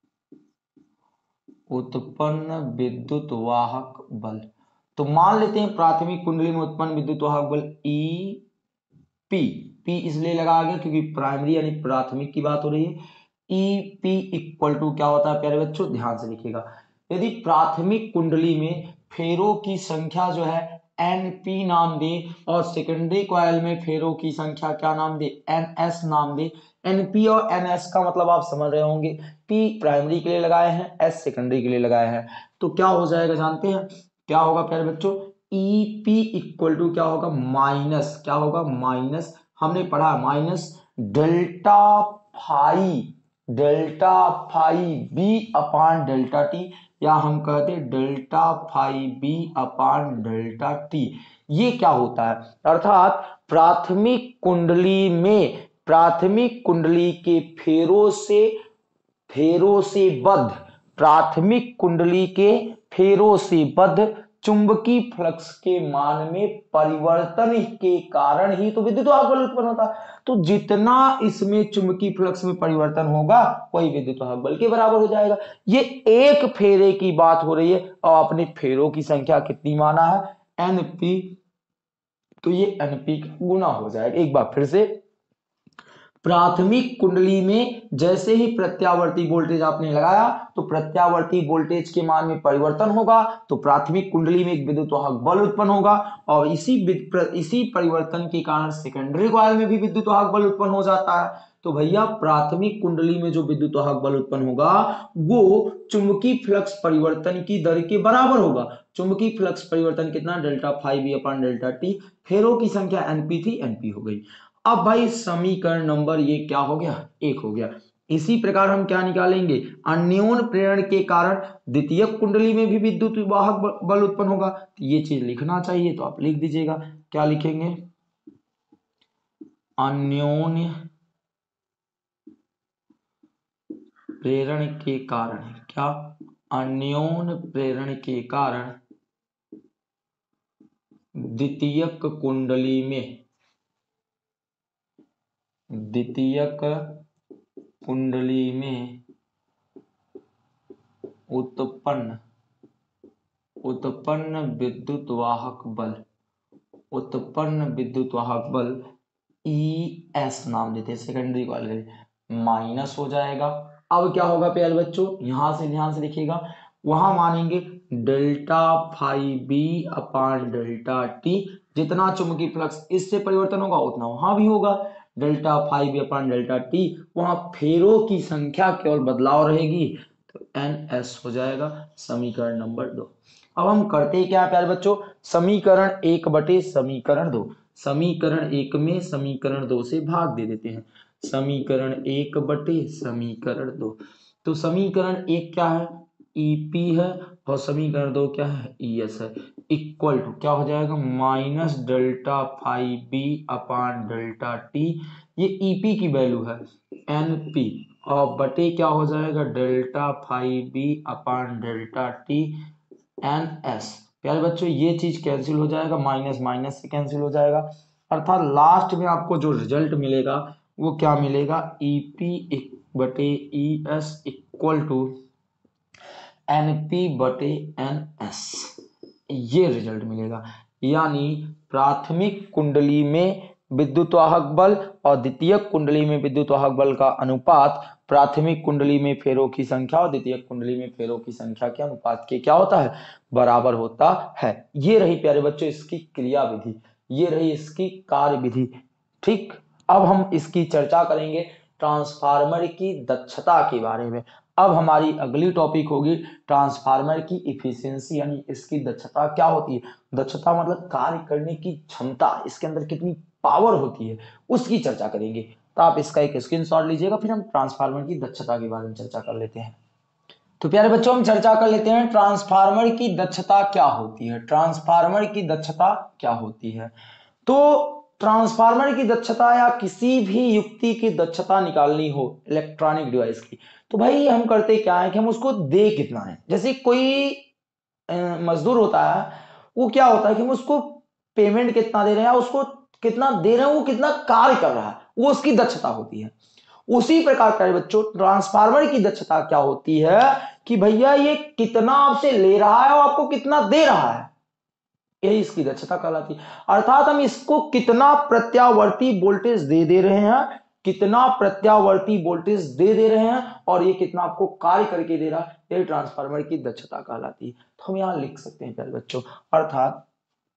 उत्पन्न विद्युत वाहक बल। तो मान लेते हैं प्राथमिक कुंडली में उत्पन्न विद्युत वाहक बल ई पी, पी इसलिए लगाया गया क्योंकि प्राइमरी यानी प्राथमिक की बात हो रही है। ई पी इक्वल टू क्या होता है प्यारे बच्चों, ध्यान से लिखिएगा। यदि प्राथमिक कुंडली में फेरों की संख्या जो है एन पी नाम दे और सेकेंडरी कॉइल में फेरों की संख्या क्या नाम दे, एन एस नाम दे। एन पी और एन एस का मतलब आप समझ रहे होंगे, पी प्राइमरी के लिए लगाए हैं, एस सेकेंडरी के लिए लगाए हैं। तो क्या हो जाएगा जानते हैं, क्या होगा प्यारे बच्चों, ई पी इक्वल टू क्या होगा, माइनस, क्या होगा, माइनस, हमने पढ़ा minus delta phi, delta phi B upon delta T, या हम कहते हैं delta phi B upon delta T. ये क्या होता है, अर्थात प्राथमिक कुंडली में, प्राथमिक कुंडली के फेरों से, फेरों से बद्ध, प्राथमिक कुंडली के फेरों से बद्ध चुंबकीय फ्लक्स के मान में परिवर्तन के कारण ही तो विद्युत वाहक बल उत्पन्न होता है। तो जितना इसमें चुंबकीय फ्लक्स में परिवर्तन होगा वही विद्युत वाहक बल के बराबर हो जाएगा। ये एक फेरे की बात हो रही है और आपने फेरों की संख्या कितनी माना है, एनपी, तो ये एनपी का गुना हो जाएगा। एक बार फिर से, प्राथमिक कुंडली में जैसे ही प्रत्यावर्ती वोल्टेज आपने लगाया तो प्रत्यावर्ती वोल्टेज के मान में परिवर्तन होगा, तो प्राथमिक कुंडली में एक विद्युत वाहक बल उत्पन्न होगा और इसी इसी परिवर्तन के कारण सेकेंडरी कॉइल में भी विद्युत वाहक बल उत्पन्न हो जाता है। तो भैया प्राथमिक कुंडली में जो विद्युत वाहक बल उत्पन्न होगा वो चुंबकीय फ्लक्स परिवर्तन की दर के बराबर होगा। चुंबकीय फ्लक्स परिवर्तन कितना, delta phi B upon delta T, फेरों की संख्या एनपी थी, एनपी हो गई। अब भाई समीकरण नंबर ये क्या हो गया, एक हो गया। इसी प्रकार हम क्या निकालेंगे, अन्योन प्रेरण के कारण द्वितीय कुंडली में भी विद्युत वाहक बल उत्पन्न होगा। तो ये चीज लिखना चाहिए, तो आप लिख दीजिएगा। क्या लिखेंगे, अन्योन्य प्रेरण के कारण, क्या, अन्योन्य प्रेरण के कारण द्वितीयक कुंडली में द्वितीयक कुंडली में उत्पन्न उत्पन्न विद्युत वाहक बल उत्पन्न विद्युत वाहक बल ई एस नाम देते हैं, सेकेंडरी कॉइल के लिए, माइनस हो जाएगा। अब क्या होगा प्यारे बच्चों, यहां से ध्यान से देखिएगा, वहां मानेंगे delta phi B upon delta T, जितना चुंबकीय फ्लक्स इससे परिवर्तन होगा उतना वहां भी होगा, delta phi B upon delta T, वहां फेरों की संख्या केवल बदलाव रहेगी, तो एन एस हो जाएगा। समीकरण नंबर दो। अब हम करते क्या है प्यारे बच्चों, समीकरण एक बटे समीकरण दो, समीकरण एक में समीकरण दो से भाग दे देते हैं, समीकरण एक बटे समीकरण दो। तो समीकरण एक क्या है, ईपी है, और समीकरण दो क्या है, ईएस है, इक्वल टू क्या हो जाएगा, minus delta phi B upon delta T, ये ईपी की वैल्यू है, एनपी, और बटे क्या हो जाएगा, delta phi B upon delta T N S. प्यारे बच्चों ये चीज कैंसिल हो जाएगा, माइनस माइनस से कैंसिल हो जाएगा, अर्थात लास्ट में आपको जो रिजल्ट मिलेगा वो क्या मिलेगा, ईपी एक बटे E S equal to NP बटे एन एस, ये रिजल्ट मिलेगा। यानी प्राथमिक कुंडली में विद्युत वाहक बल और द्वितीय कुंडली में विद्युत वाहक बल का अनुपात प्राथमिक कुंडली में फेरों की संख्या और द्वितीय कुंडली में फेरों की संख्या के अनुपात के क्या होता है, बराबर होता है। ये रही प्यारे बच्चों इसकी क्रिया विधि, ये रही इसकी कार्य विधि। ठीक, अब हम इसकी चर्चा करेंगे ट्रांसफार्मर की दक्षता के बारे में। अब हमारी अगली टॉपिक होगी ट्रांसफार्मर की इफिशियंसी, यानी इसकी दक्षता क्या होती है। दक्षता मतलब कार्य करने की क्षमता, इसके अंदर कितनी पावर होती है उसकी चर्चा करेंगे। तो आप इसका एक स्क्रीनशॉट लीजिएगा, फिर हम ट्रांसफार्मर की दक्षता के बारे में चर्चा कर लेते हैं। तो प्यारे बच्चों हम चर्चा कर लेते हैं ट्रांसफार्मर की दक्षता क्या होती है। ट्रांसफार्मर की दक्षता क्या होती है, तो ट्रांसफार्मर की दक्षता या किसी भी युक्ति की दक्षता निकालनी हो इलेक्ट्रॉनिक डिवाइस की, तो भाई हम करते क्या है कि हम उसको दे कितना है। जैसे कोई मजदूर होता है, वो क्या होता है कि हम उसको पेमेंट कितना दे रहे हैं, उसको कितना दे रहे हैं, वो कितना कार्य कर रहा है, वो उसकी दक्षता होती है। उसी प्रकार का बच्चों ट्रांसफार्मर की दक्षता क्या होती है कि भैया ये कितना आपसे ले रहा है और आपको कितना दे रहा है, यही इसकी दक्षता कहलाती है। अर्थात हम इसको कितना प्रत्यावर्ती वोल्टेज दे दे रहे हैं, कितना प्रत्यावर्ती वोल्टेज दे दे रहे हैं और ये कितना आपको कार्य करके दे रहा है, यही ट्रांसफार्मर की दक्षता कहलाती है। तो हम यहां लिख सकते हैं प्यारे बच्चों, अर्थात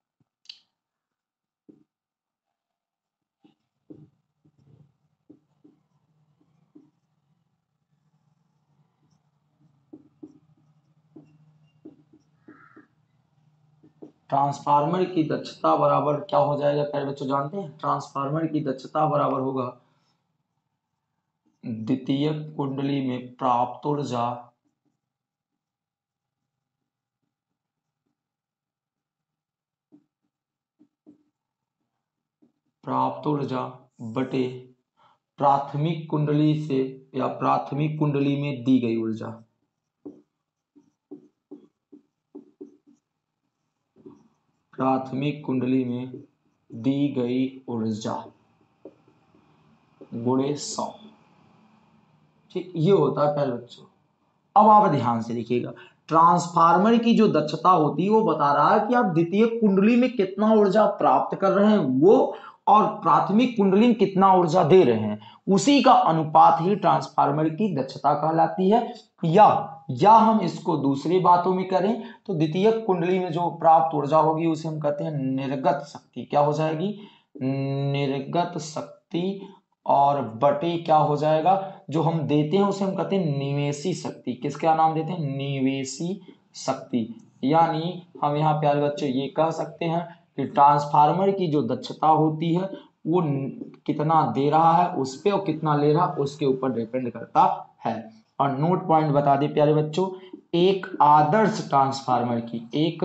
ट्रांसफार्मर की दक्षता बराबर क्या हो जाएगा प्यारे बच्चों, जानते हैं ट्रांसफार्मर की दक्षता बराबर होगा द्वितीय कुंडली में प्राप्त ऊर्जा प्राप्त ऊर्जा बटे प्राथमिक कुंडली से या प्राथमिक कुंडली में दी गई ऊर्जा। प्राथमिक कुंडली में दी गई ऊर्जा गुणे सौ। ठीक, ये होता है प्यारे बच्चों। अब आप ध्यान से देखिएगा, ट्रांसफार्मर की जो दक्षता होती है वो बता रहा है कि आप द्वितीय कुंडली में कितना ऊर्जा प्राप्त कर रहे हैं वो, और प्राथमिक कुंडली में कितना ऊर्जा दे रहे हैं, उसी का अनुपात ही ट्रांसफार्मर की दक्षता कहलाती है। या या हम इसको दूसरी बातों में करें तो द्वितीय कुंडली में जो प्राप्त ऊर्जा होगी उसे हम कहते हैं निर्गत शक्ति। क्या हो जाएगी? निर्गत शक्ति। और बटे क्या हो जाएगा, जो हम देते हैं उसे हम कहते हैं निवेशी शक्ति। किसका नाम देते हैं? निवेशी शक्ति। यानी हम यहाँ प्यारे बच्चों ये कह सकते हैं कि ट्रांसफार्मर की जो दक्षता होती है वो कितना दे रहा है उस पे, और कितना ले रहा है उसके ऊपर डिपेंड करता है। और नोट पॉइंट बता दें प्यारे बच्चों, एक आदर्श ट्रांसफार्मर की एक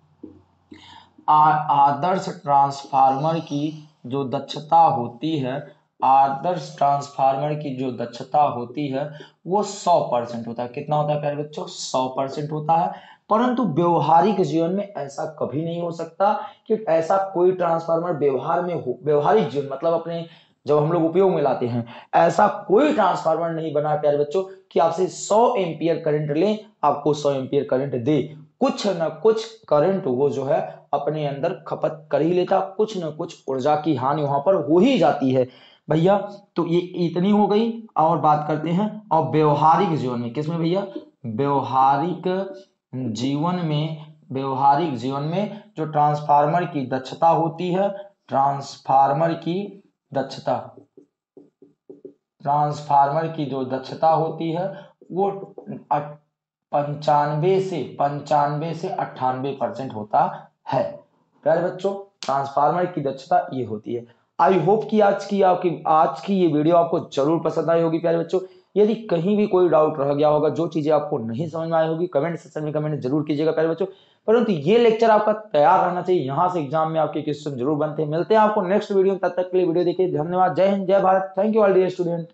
आदर्श ट्रांसफार्मर की जो दक्षता होती है आदर्श ट्रांसफार्मर की जो दक्षता होती है वो सौ परसेंट होता है। कितना होता है प्यारे बच्चों? सौ परसेंट होता है। परंतु व्यवहारिक जीवन में ऐसा कभी नहीं हो सकता कि ऐसा कोई ट्रांसफार्मर व्यवहार में हो। व्यवहारिक जीवन मतलब अपने जब हम लोग उपयोग में लाते हैं, ऐसा कोई ट्रांसफार्मर नहीं बना प्यारे बच्चों कि आपसे सौ एम्पियर करंट ले, आपको सौ एम्पियर करंट दे। कुछ न कुछ करंट वो जो है अपने अंदर खपत कर ही लेता, कुछ न कुछ ऊर्जा की हानि वहां पर हो ही जाती है भैया। तो ये इतनी हो गई। और बात करते हैं और व्यवहारिक जीवन में, किसमें भैया? व्यवहारिक जीवन में व्यवहारिक जीवन में जो ट्रांसफार्मर की दक्षता होती है, ट्रांसफार्मर की दक्षता ट्रांसफार्मर की जो दक्षता होती है वो पंचानवे से पंचानवे से अट्ठानवे परसेंट होता है। प्यारे बच्चों, ट्रांसफार्मर की दक्षता ये होती है। आई होप कि आज की आपकी आज की ये वीडियो आपको जरूर पसंद आई होगी प्यारे बच्चों। यदि कहीं भी कोई डाउट रह गया होगा, जो चीजें आपको नहीं समझ में आई होगी, कमेंट सेक्शन में कमेंट जरूर कीजिएगा प्यारे बच्चों। परंतु ये लेक्चर आपका तैयार रहना चाहिए, यहाँ से एग्जाम में आपके क्वेश्चन जरूर बनते हैं। मिलते हैं आपको नेक्स्ट वीडियो में, तब तक के लिए वीडियो देखिए। धन्यवाद। जय हिंद, जय Bharat. Thank you all dear student.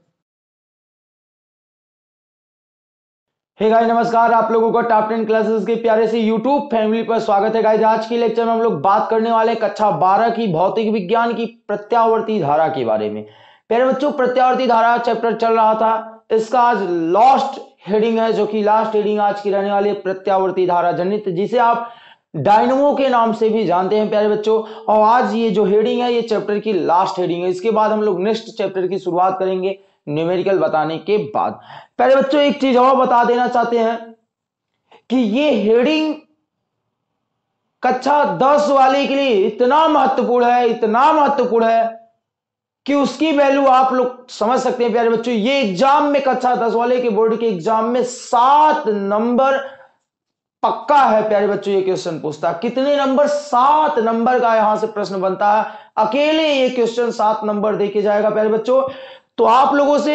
Hey guys नमस्कार, आप लोगों का टॉप टेन क्लासेस के प्यारे से यूट्यूब फैमिली पर स्वागत है। गाइस आज की लेक्चर में हम लोग बात करने वाले कक्षा बारह की भौतिक विज्ञान की प्रत्यावर्ती धारा के बारे में। प्यारे बच्चों, प्रत्यावर्ती धारा चैप्टर चल रहा था, इसका आज लास्ट हेडिंग है, जो कि लास्ट हेडिंग आज की रहने वाली है प्रत्यावर्ती धारा जनित, जिसे आप डायनमो के नाम से भी जानते हैं प्यारे बच्चों। और आज ये जो हेडिंग है ये चैप्टर की लास्ट हेडिंग है। इसके बाद हम लोग नेक्स्ट चैप्टर की शुरुआत करेंगे न्यूमेरिकल बताने के बाद। पहले बच्चों एक चीज और बता देना चाहते हैं कि ये हेडिंग कक्षा दस वाले के लिए इतना महत्वपूर्ण है, इतना महत्वपूर्ण है कि उसकी वैल्यू आप लोग समझ सकते हैं प्यारे बच्चों। ये एग्जाम में कक्षा दस वाले के बोर्ड के एग्जाम में सात नंबर पक्का है प्यारे बच्चों। ये क्वेश्चन पूछता है कितने नंबर? सात नंबर का यहां से प्रश्न बनता है। अकेले ये क्वेश्चन सात नंबर देके जाएगा प्यारे बच्चों। तो आप लोगों से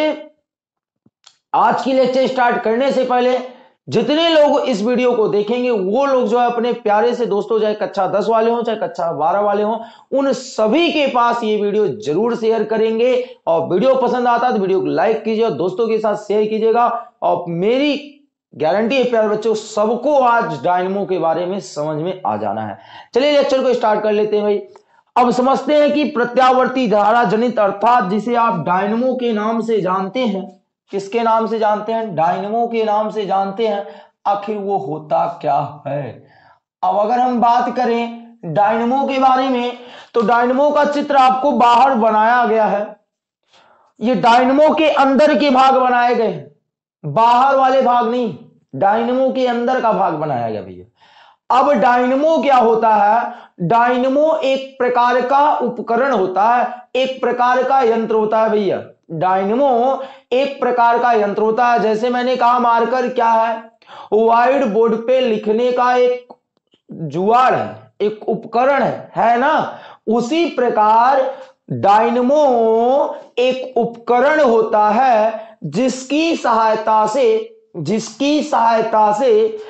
आज की लेक्चर स्टार्ट करने से पहले जितने लोग इस वीडियो को देखेंगे वो लोग जो है अपने प्यारे से दोस्तों, चाहे कक्षा दस वाले हों चाहे कक्षा बारह वाले हों, उन सभी के पास ये वीडियो जरूर शेयर करेंगे। और वीडियो पसंद आता है तो वीडियो को लाइक कीजिए और दोस्तों के साथ शेयर कीजिएगा। और मेरी गारंटी है प्यारे बच्चों, सबको आज डायनमो के बारे में समझ में आ जाना है। चलिए लेक्चर को स्टार्ट कर लेते हैं भाई। अब समझते हैं कि प्रत्यावर्ती धारा जनित अर्थात जिसे आप डायनमो के नाम से जानते हैं, किसके नाम से जानते हैं? डायनमो के नाम से जानते हैं। आखिर वो होता क्या है? अब अगर हम बात करें डायनमो के बारे में तो डायनमो का चित्र आपको बाहर बनाया गया है। ये डायनमो के अंदर के भाग बनाए गए, बाहर वाले भाग नहीं, डायनमो के अंदर का भाग बनाया गया भैया। अब डायनमो क्या होता है? डायनमो एक प्रकार का उपकरण होता है, एक प्रकार का यंत्र होता है भैया। डायनमो एक प्रकार का यंत्र होता है। जैसे मैंने कहा मार्कर क्या है? व्हाइट बोर्ड पे लिखने का एक जुगाड़ है, एक उपकरण है, है ना? उसी प्रकार डायनमो एक उपकरण होता है जिसकी सहायता से जिसकी सहायता से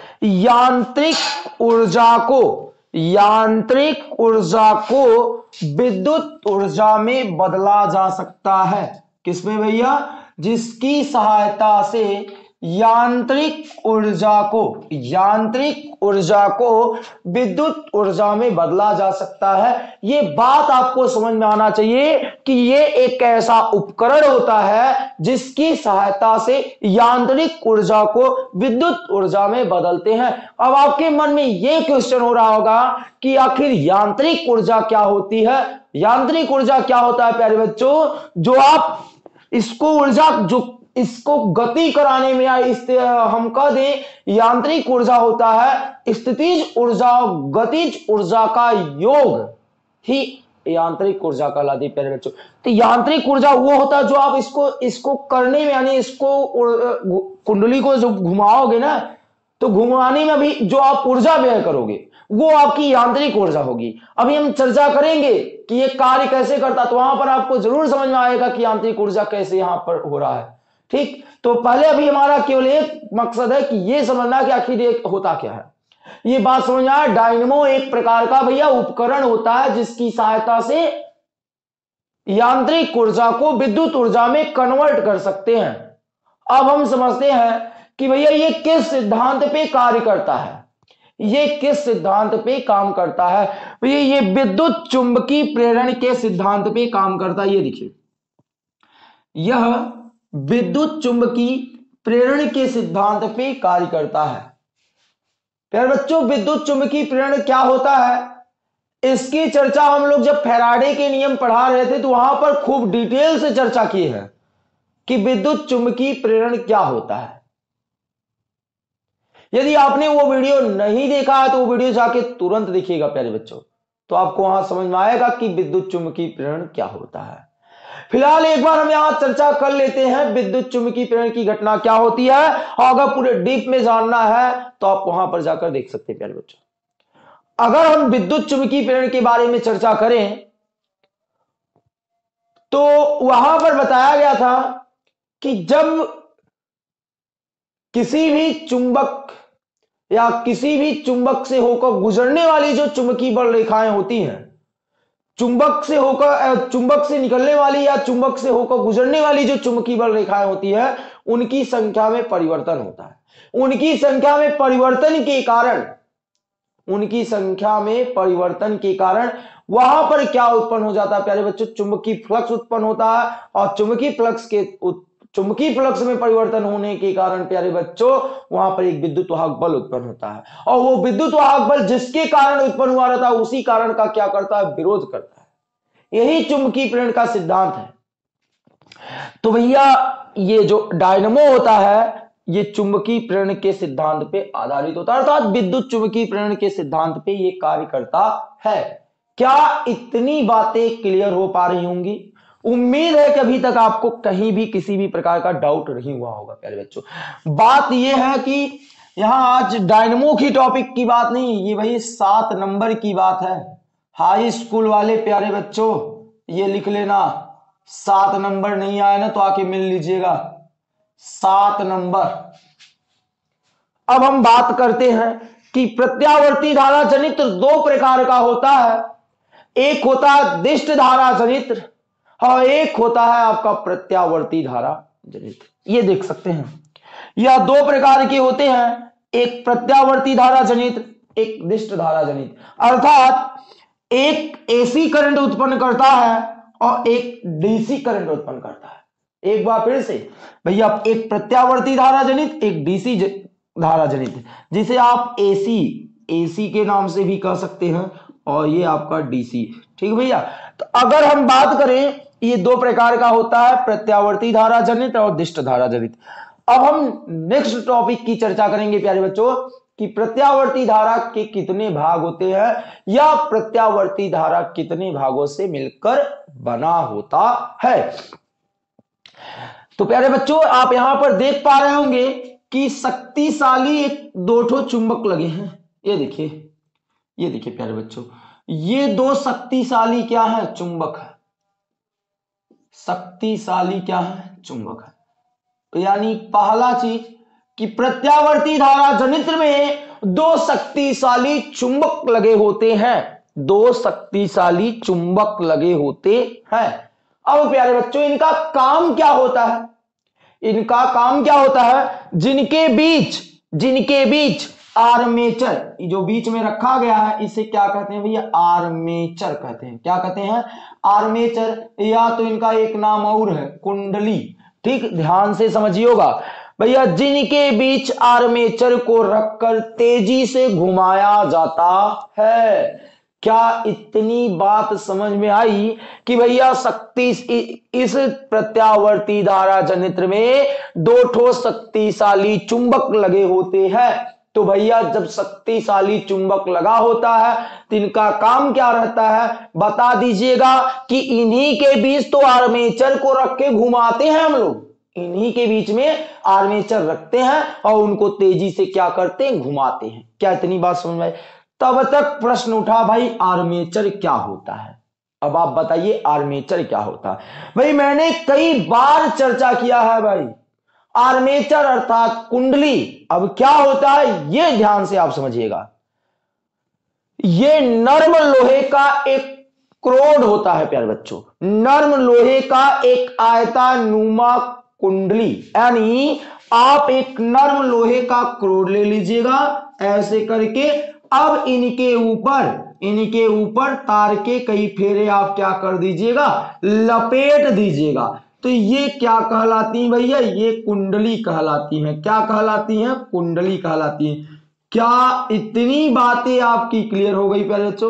यांत्रिक ऊर्जा को यांत्रिक ऊर्जा को विद्युत ऊर्जा में बदला जा सकता है। किसमें भैया? जिसकी सहायता से यांत्रिक ऊर्जा को यांत्रिक ऊर्जा को विद्युत ऊर्जा में बदला जा सकता है। ये बात आपको समझ में आना चाहिए कि ये एक ऐसा उपकरण होता है जिसकी सहायता से यांत्रिक ऊर्जा को विद्युत ऊर्जा में बदलते हैं। अब आपके मन में ये क्वेश्चन हो रहा होगा कि आखिर यांत्रिक ऊर्जा क्या होती है। यांत्रिक ऊर्जा क्या होता है प्यारे बच्चों, जो आप इसको ऊर्जा जो इसको गति कराने में या इस हम कह दें यांत्रिक ऊर्जा होता है स्थितिज ऊर्जा और गतिज ऊर्जा का योग ही यांत्रिक ऊर्जा कहलाती है प्यारे बच्चों। तो यांत्रिक ऊर्जा वो होता है जो आप इसको इसको करने में यानी इसको कुंडली को जो घुमाओगे ना, तो घुमाने में भी जो आप ऊर्जा व्यय करोगे वो आपकी यांत्रिक ऊर्जा होगी। अभी हम चर्चा करेंगे कि ये कार्य कैसे करता, तो वहां पर आपको जरूर समझ में आएगा कि यांत्रिक ऊर्जा कैसे यहां पर हो रहा है। ठीक, तो पहले अभी हमारा केवल एक मकसद है कि ये समझना कि आखिर ये होता क्या है। ये बात समझ आया, डायनमो एक प्रकार का भैया उपकरण होता है जिसकी सहायता से यांत्रिक ऊर्जा को विद्युत ऊर्जा में कन्वर्ट कर सकते हैं। अब हम समझते हैं कि भैया ये किस सिद्धांत पे कार्य करता है, ये किस सिद्धांत पे काम करता है। भैया ये विद्युत चुंबकीय प्रेरण के सिद्धांत पे काम करता है। ये देखिए, यह विद्युत चुंबकीय प्रेरण के सिद्धांत पे कार्य करता है। प्यारे बच्चों, विद्युत चुंबकीय प्रेरण क्या होता है इसकी चर्चा हम लोग जब फैराडे के नियम पढ़ा रहे थे तो वहां पर खूब डिटेल से चर्चा की है कि विद्युत चुंबकीय प्रेरण क्या होता है। यदि आपने वो वीडियो नहीं देखा है तो वो वीडियो जाके तुरंत देखिएगा प्यारे बच्चों, तो आपको वहां समझ में आएगा कि विद्युत चुंबकीय प्रेरण क्या होता है। फिलहाल एक बार हम यहां चर्चा कर लेते हैं विद्युत चुंबकीय प्रेरण की घटना क्या होती है, और अगर पूरे डीप में जानना है तो आप वहां पर जाकर देख सकते हैं प्यारे बच्चों। अगर हम विद्युत चुंबकीय प्रेरण के बारे में चर्चा करें तो वहां पर बताया गया था कि जब किसी भी चुंबक या किसी भी चुंबक से होकर गुजरने वाली जो चुंबकीय बल रेखाएं होती हैं, चुंबक से होकर चुंबक से निकलने वाली या चुंबक से होकर गुजरने वाली जो चुंबकीय बल रेखाएं होती है उनकी संख्या में परिवर्तन होता है। उनकी संख्या में परिवर्तन के कारण उनकी संख्या में परिवर्तन के कारण वहां पर क्या उत्पन्न हो जाता है प्यारे बच्चों, चुंबकीय फ्लक्स उत्पन्न होता है। और चुंबकीय फ्लक्स के चुंबकीय फ्लक्स में परिवर्तन होने के कारण प्यारे बच्चों वहां पर एक विद्युत वाहक बल उत्पन्न होता है, और वो विद्युत वाहक बल जिसके कारण उत्पन्न हुआ रहता है उसी कारण का क्या करता है, विरोध करता है। यही चुंबकीय प्रेरण का सिद्धांत है। तो भैया ये जो डायनमो होता है ये चुंबकीय प्रेरण के सिद्धांत पे आधारित होता है, अर्थात विद्युत चुंबकीय प्रेरण के सिद्धांत पे ये कार्य करता है। क्या इतनी बातें क्लियर हो पा रही होंगी? उम्मीद है कि अभी तक आपको कहीं भी किसी भी प्रकार का डाउट नहीं हुआ होगा प्यारे बच्चों। बात यह है कि यहां आज डायनमो की टॉपिक की बात नहीं, ये भाई सात नंबर की बात है। हाई स्कूल वाले प्यारे बच्चों ये लिख लेना, सात नंबर नहीं आए ना तो आके मिल लीजिएगा, सात नंबर। अब हम बात करते हैं कि प्रत्यावर्ती धारा जनित्र दो प्रकार का होता है, एक होता है दिष्ट धारा जनित्र और एक होता है आपका प्रत्यावर्ती धारा जनित्र। ये देख सकते हैं यह दो प्रकार के होते हैं, एक प्रत्यावर्ती धारा जनित्र, एक दिष्ट धारा जनित्र। अर्थात एक एसी करंट उत्पन्न करता है और एक डीसी करंट उत्पन्न करता है। एक बार फिर से भैया, एक प्रत्यावर्ती धारा जनित, एक डीसी धारा जनित, जिसे आप एसी एसी के नाम से भी कह सकते हैं, और ये आपका डीसी। ठीक भैया, तो अगर हम बात करें ये दो प्रकार का होता है, प्रत्यावर्ती धारा जनित और दिष्ट धारा जनित। अब हम नेक्स्ट टॉपिक की चर्चा करेंगे प्यारे बच्चों कि प्रत्यावर्ती धारा के कितने भाग होते हैं या प्रत्यावर्ती धारा कितने भागों से मिलकर बना होता है। तो प्यारे बच्चों आप यहां पर देख पा रहे होंगे कि शक्तिशाली एक दो ठो चुंबक लगे हैं। ये देखिए, ये देखिए प्यारे बच्चों, ये दो शक्तिशाली क्या है, चुंबक है। शक्तिशाली क्या है, चुंबक है। तो यानी पहला चीज कि प्रत्यावर्ती धारा जनित्र में दो शक्तिशाली चुंबक लगे होते हैं, दो शक्तिशाली चुंबक लगे होते हैं। अब प्यारे बच्चों इनका काम क्या होता है, इनका काम क्या होता है, जिनके बीच जिनके बीच आर्मेचर, जो बीच में रखा गया है इसे क्या कहते हैं भैया, आर्मेचर कहते हैं। क्या कहते हैं, आर्मेचर, या तो इनका एक नाम और है कुंडली। ठीक, ध्यान से समझिएगा भैया, जिनके बीच आर्मेचर को रखकर तेजी से घुमाया जाता है। क्या इतनी बात समझ में आई कि भैया शक्ति, इस प्रत्यावर्ती धारा जनित्र में दो ठो शक्तिशाली चुंबक लगे होते हैं। तो भैया जब शक्तिशाली चुंबक लगा होता है तो इनका काम क्या रहता है, बता दीजिएगा कि इन्हीं के बीच तो आर्मेचर को रख के घुमाते हैं हम लोग, इन्हीं के बीच में आर्मेचर रखते हैं और उनको तेजी से क्या करते हैं, घुमाते हैं। क्या इतनी बात समझ में आई? तब तक प्रश्न उठा भाई आर्मेचर क्या होता है। अब आप बताइए आर्मेचर क्या होता है। भाई मैंने कई बार चर्चा किया है भाई, आर्मेचर अर्थात कुंडली। अब क्या होता है ये ध्यान से आप समझिएगा, ये नर्म लोहे का एक क्रोड होता है प्यारे बच्चों, नर्म लोहे का एक आयतानुमा कुंडली। यानी आप एक नर्म लोहे का क्रोड ले लीजिएगा ऐसे करके, अब इनके ऊपर इनके ऊपर तार के कई फेरे आप क्या कर दीजिएगा, लपेट दीजिएगा। तो ये क्या कहलाती है भैया, ये कुंडली कहलाती हैं। क्या कहलाती हैं, कुंडली कहलाती हैं। क्या इतनी बातें आपकी क्लियर हो गई प्यारे बच्चों?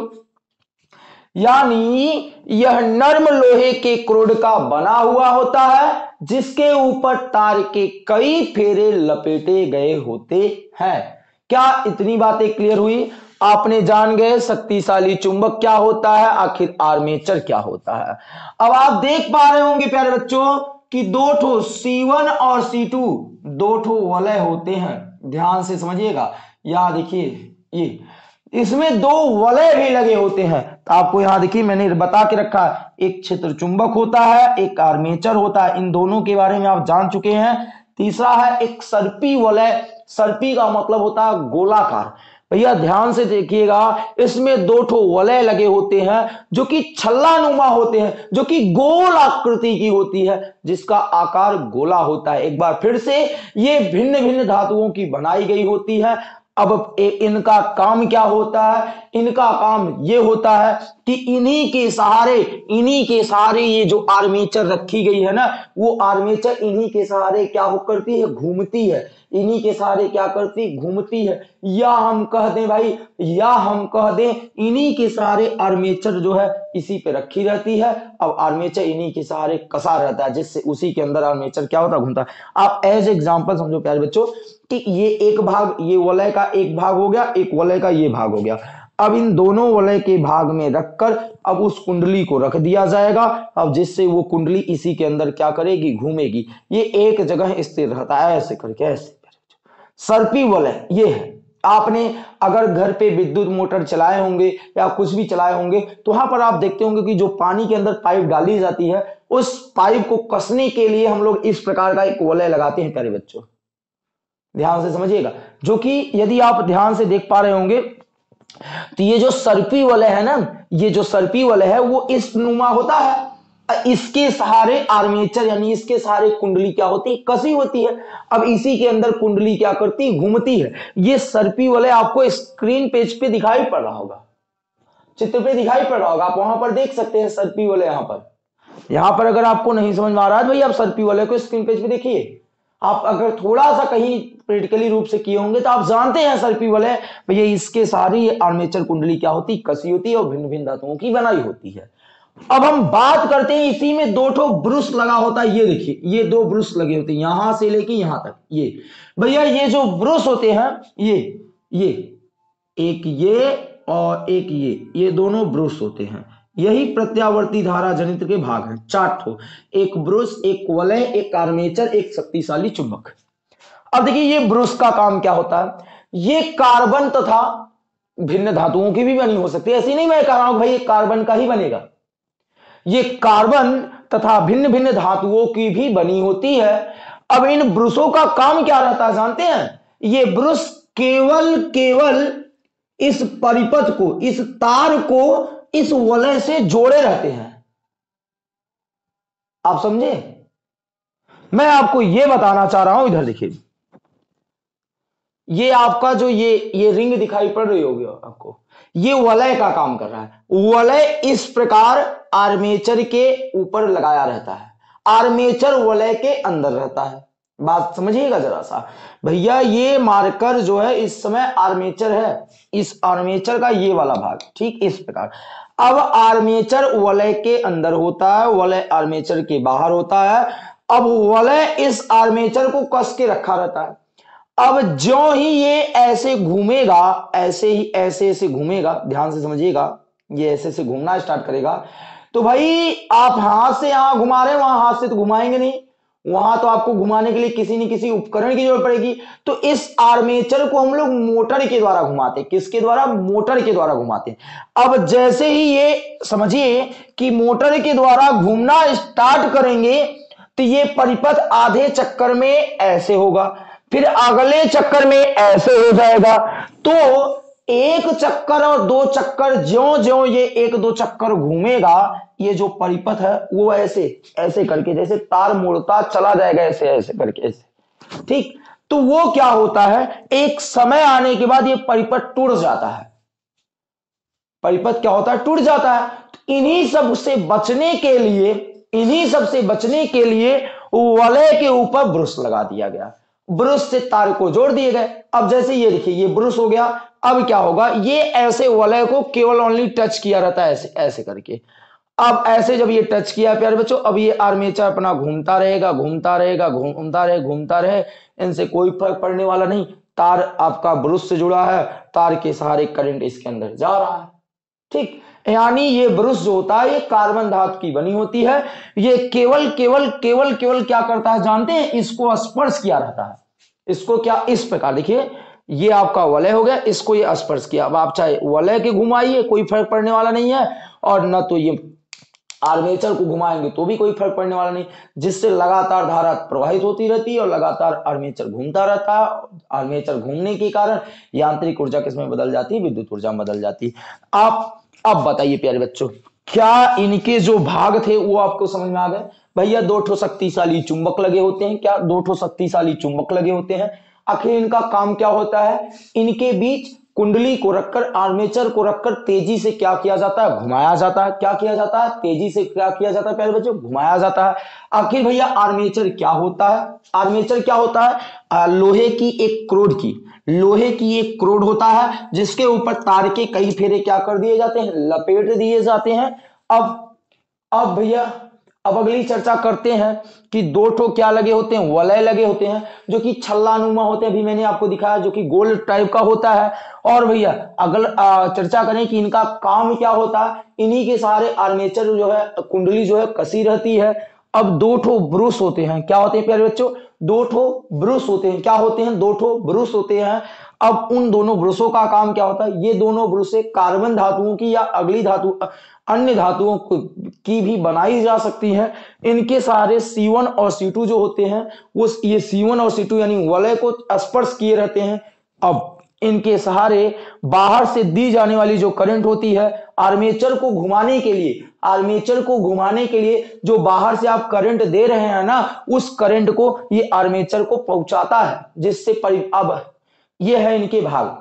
यानी यह नर्म लोहे के क्रोड का बना हुआ होता है जिसके ऊपर तार के कई फेरे लपेटे गए होते हैं। क्या इतनी बातें क्लियर हुई? आपने जान गए शक्तिशाली चुंबक क्या होता है, आखिर आर्मेचर क्या होता है। अब आप देख पा रहे होंगे प्यारे बच्चों कि दो ठो सी वन और सी टू दो ठो वलय होते हैं। ध्यान से समझिएगा, यहां देखिए ये इसमें दो वलय भी लगे होते हैं। तो आपको यहां देखिए मैंने बता के रखा, एक क्षेत्र चुंबक होता है, एक आर्मेचर होता है। इन दोनों के बारे में आप जान चुके हैं। तीसरा है एक सर्पी वलय। सर्पी का मतलब होता है गोलाकार। भैया ध्यान से देखिएगा, इसमें दो ठो वलय लगे होते हैं जो कि छल्लानुमा होते हैं, जो कि गोल आकृति की होती है, जिसका आकार गोला होता है। एक बार फिर से ये भिन्न भिन्न धातुओं की बनाई गई होती है। अब इनका काम क्या होता है, इनका काम ये होता है कि इन्हीं के सहारे इन्हीं के सहारे ये जो आर्मेचर रखी गई है ना, वो आर्मेचर इन्हीं के सहारे क्या हो करती है, घूमती है। इन्हीं के सहारे क्या करती, घूमती है। या हम कह दें भाई, या हम कह दें इन्हीं के सहारे आर्मेचर जो है इसी पे रखी रहती है। अब आर्मेचर इन्हीं के सहारे कसा रहता है, जिससे उसी के अंदर आर्मेचर क्या होता है, घूमता है। आप एज एग्जांपल समझो प्यारे बच्चों कि ये एक भाग, ये वलय का एक भाग हो गया, एक वलय का ये भाग हो गया। अब इन दोनों वलय के भाग में रखकर अब उस कुंडली को रख दिया जाएगा, अब जिससे वो कुंडली इसी के अंदर क्या करेगी, घूमेगी। ये एक जगह स्थिर रहता है ऐसे करके, ऐसे। सर्पी वलय ये है। आपने अगर घर पे विद्युत मोटर चलाए होंगे या कुछ भी चलाए होंगे तो वहां पर आप देखते होंगे कि जो पानी के अंदर पाइप डाली जाती है, उस पाइप को कसने के लिए हम लोग इस प्रकार का एक वलय लगाते हैं प्यारे बच्चों। ध्यान से समझिएगा, जो कि यदि आप ध्यान से देख पा रहे होंगे तो ये जो सर्पी वलय है ना, ये जो सर्पी वलय है वो इस नुमा होता है। इसके सहारे आर्मेचर यानी इसके सहारे कुंडली क्या होती है, कसी होती है। अब इसी के अंदर कुंडली क्या करती है, घूमती है। ये सर्पी वलय आपको स्क्रीन पेज पे दिखाई पड़ रहा होगा, चित्र पे दिखाई पड़ रहा होगा, आप वहां पर देख सकते हैं सर्पी वलय। यहां पर यहां पर अगर आपको नहीं समझ में आ रहा है भाई, आप सर्पी वलय को स्क्रीन पेज पे देखिए। आप अगर थोड़ा सा कहीं प्रैक्टिकली रूप से किए होंगे तो आप जानते हैं सर्पी वलय भैया इसके सारी आर्मेचर कुंडली क्या होती, कसी होती है और भिन्न भिन्न धातुओं की बनाई होती है। अब हम बात करते हैं, इसी में दो ठो ब्रुश लगा होता है। ये देखिए, ये दो ब्रुश लगे होते हैं यहां से लेके यहां तक। ये भैया ये जो ब्रुश होते हैं, ये ये एक ये और एक ये ये दोनों ब्रुश होते हैं। यही प्रत्यावर्ती धारा जनित्र के भाग हैं, चार ठो, एक ब्रुश, एक वलय, एक आर्मेचर, एक शक्तिशाली चुंबक। अब देखिए ये ब्रुश का काम क्या होता है, ये कार्बन तथा भिन्न धातुओं की भी बनी हो सकती है। ऐसी नहीं मैं कह रहा हूं भाई ये कार्बन का ही बनेगा, ये कार्बन तथा भिन्न भिन्न धातुओं की भी बनी होती है। अब इन ब्रुशों का काम क्या रहता है जानते हैं, ये ब्रुश केवल केवल इस परिपथ को, इस तार को इस वलय से जोड़े रहते हैं। आप समझे, मैं आपको यह बताना चाह रहा हूं, इधर देखिए, ये आपका जो ये ये रिंग दिखाई पड़ रही होगी आपको, ये वलय का काम कर रहा है। वलय इस प्रकार आर्मेचर के ऊपर लगाया रहता है, आर्मेचर वलय के अंदर रहता है। बात समझिएगा जरा सा भैया, ये मार्कर जो है इस समय आर्मेचर है, इस आर्मेचर का ये वाला भाग, ठीक इस प्रकार। अब आर्मेचर वलय के अंदर होता है, वलय आर्मेचर के बाहर होता है। अब वलय इस आर्मेचर को कस के रखा रहता है। अब ज्यों ही ये ऐसे घूमेगा, ऐसे ही ऐसे ऐसे घूमेगा, ध्यान से समझिएगा, ये ऐसे से घूमना स्टार्ट करेगा, तो भाई आप हाथ से यहां घुमा रहे हैं, वहां हाथ से तो घुमाएंगे नहीं, वहां तो आपको घुमाने के लिए किसी न किसी उपकरण की जरूरत पड़ेगी। तो इस आर्मेचर को हम लोग मोटर के द्वारा घुमाते हैं। किसके द्वारा? मोटर के द्वारा घुमाते हैं। अब जैसे ही ये समझिए कि मोटर के द्वारा घूमना स्टार्ट करेंगे, तो ये परिपथ आधे चक्कर में ऐसे होगा, फिर अगले चक्कर में ऐसे हो जाएगा। तो एक चक्कर और दो चक्कर, ज्यों ज्यों ये एक दो चक्कर घूमेगा, ये जो परिपथ है वो ऐसे ऐसे करके, जैसे तार मुड़ता चला जाएगा, ऐसे ऐसे करके ऐसे, ठीक। तो वो क्या होता है, एक समय आने के बाद ये परिपथ टूट जाता है। परिपथ क्या होता है? टूट जाता है। तो इन्हीं सब से बचने के लिए, इन्हीं सब से बचने के लिए वलय के ऊपर ब्रुश लगा दिया गया, ब्रुश से तार को जोड़ दिए गए। अब जैसे ये देखिए, ये ब्रुश हो गया। अब क्या होगा, ये ऐसे वलय को केवल ओनली टच किया रहता है, ऐसे ऐसे करके। अब ऐसे जब ये टच किया प्यारे बच्चों, अब ये आर्मेचर अपना घूमता रहेगा, घूमता रहेगा, घूमता रहे घूमता रहे इनसे कोई फर्क पड़ने वाला नहीं। तार आपका ब्रुश से जुड़ा है, तार के सहारे करंट इसके अंदर जा रहा है, ठीक। यानी ये ब्रुश जो होता है, ये कार्बन धातु की बनी होती है। ये केवल केवल केवल केवल क्या करता है जानते हैं? इसको स्पर्श किया रहता है। इसको क्या, इस प्रकार देखिए, ये आपका वलय हो गया, इसको ये स्पर्श किया। अब आप चाहे वलय के घुमाइए, कोई फर्क पड़ने वाला नहीं है, और न तो ये आर्मेचर को घुमाएंगे तो भी कोई फर्क पड़ने वाला नहीं, जिससे लगातार धारा प्रवाहित होती रहती है और लगातार आर्मेचर घूमता रहता है। आर्मेचर घूमने के कारण यांत्रिक ऊर्जा किसमें बदल जाती है? विद्युत ऊर्जा में बदल जाती है। आप अब बताइए प्यारे बच्चों, क्या इनके जो भाग थे वो आपको समझ में आ गए? भैया दो ठो शक्तिशाली चुंबक लगे होते हैं। क्या? दो ठो शक्तिशाली चुंबक लगे होते हैं। आखिर इनका काम क्या होता है? इनके बीच कुंडली को रखकर, आर्मेचर को रखकर तेजी से क्या किया जाता है? घुमाया जाता है। क्या किया जाता है? तेजी से क्या किया जाता है प्यारे बच्चों? घुमाया जाता है। आखिर भैया आर्मेचर क्या होता है? आर्मेचर क्या होता है? लोहे की एक क्रोड की लोहे की एक क्रोड होता है, जिसके ऊपर तार के कई फेरे क्या कर दिए जाते हैं? लपेट दिए जाते हैं। अब अब भैया अब अगली चर्चा करते हैं कि दो ठो क्या लगे होते हैं? वलय लगे होते हैं, जो कि छल्लानुमा होते हैं। अभी मैंने आपको दिखाया, जो कि गोल टाइप का होता है। और भैया अगल चर्चा करें कि इनका काम क्या होता है। इन्हीं के सहारे आर्मेचर जो है, कुंडली जो है कसी रहती है। अब दो ठो ब्रुश होते हैं। क्या होते हैं प्यारे बच्चों? दो ठो ब्रुश होते हैं। क्या होते हैं? दो ठो ब्रुश होते हैं। अब उन दोनों ब्रुशों का काम क्या होता है? ये दोनों ब्रुशें कार्बन धातुओं की या अगली धातु अन्य धातुओं की भी बनाई जा सकती है। इनके सहारे सी वन और सी टू जो होते हैं, वो ये सी वन और सी टू यानी वलय को स्पर्श किए रहते हैं। अब इनके सहारे बाहर से दी जाने वाली जो करंट होती है, आर्मेचर को घुमाने के लिए आर्मेचर को घुमाने के लिए जो बाहर से आप करंट दे रहे हैं ना, उस करंट को ये आर्मेचर को पहुंचाता है, जिससे परि अब ये है इनके भाग।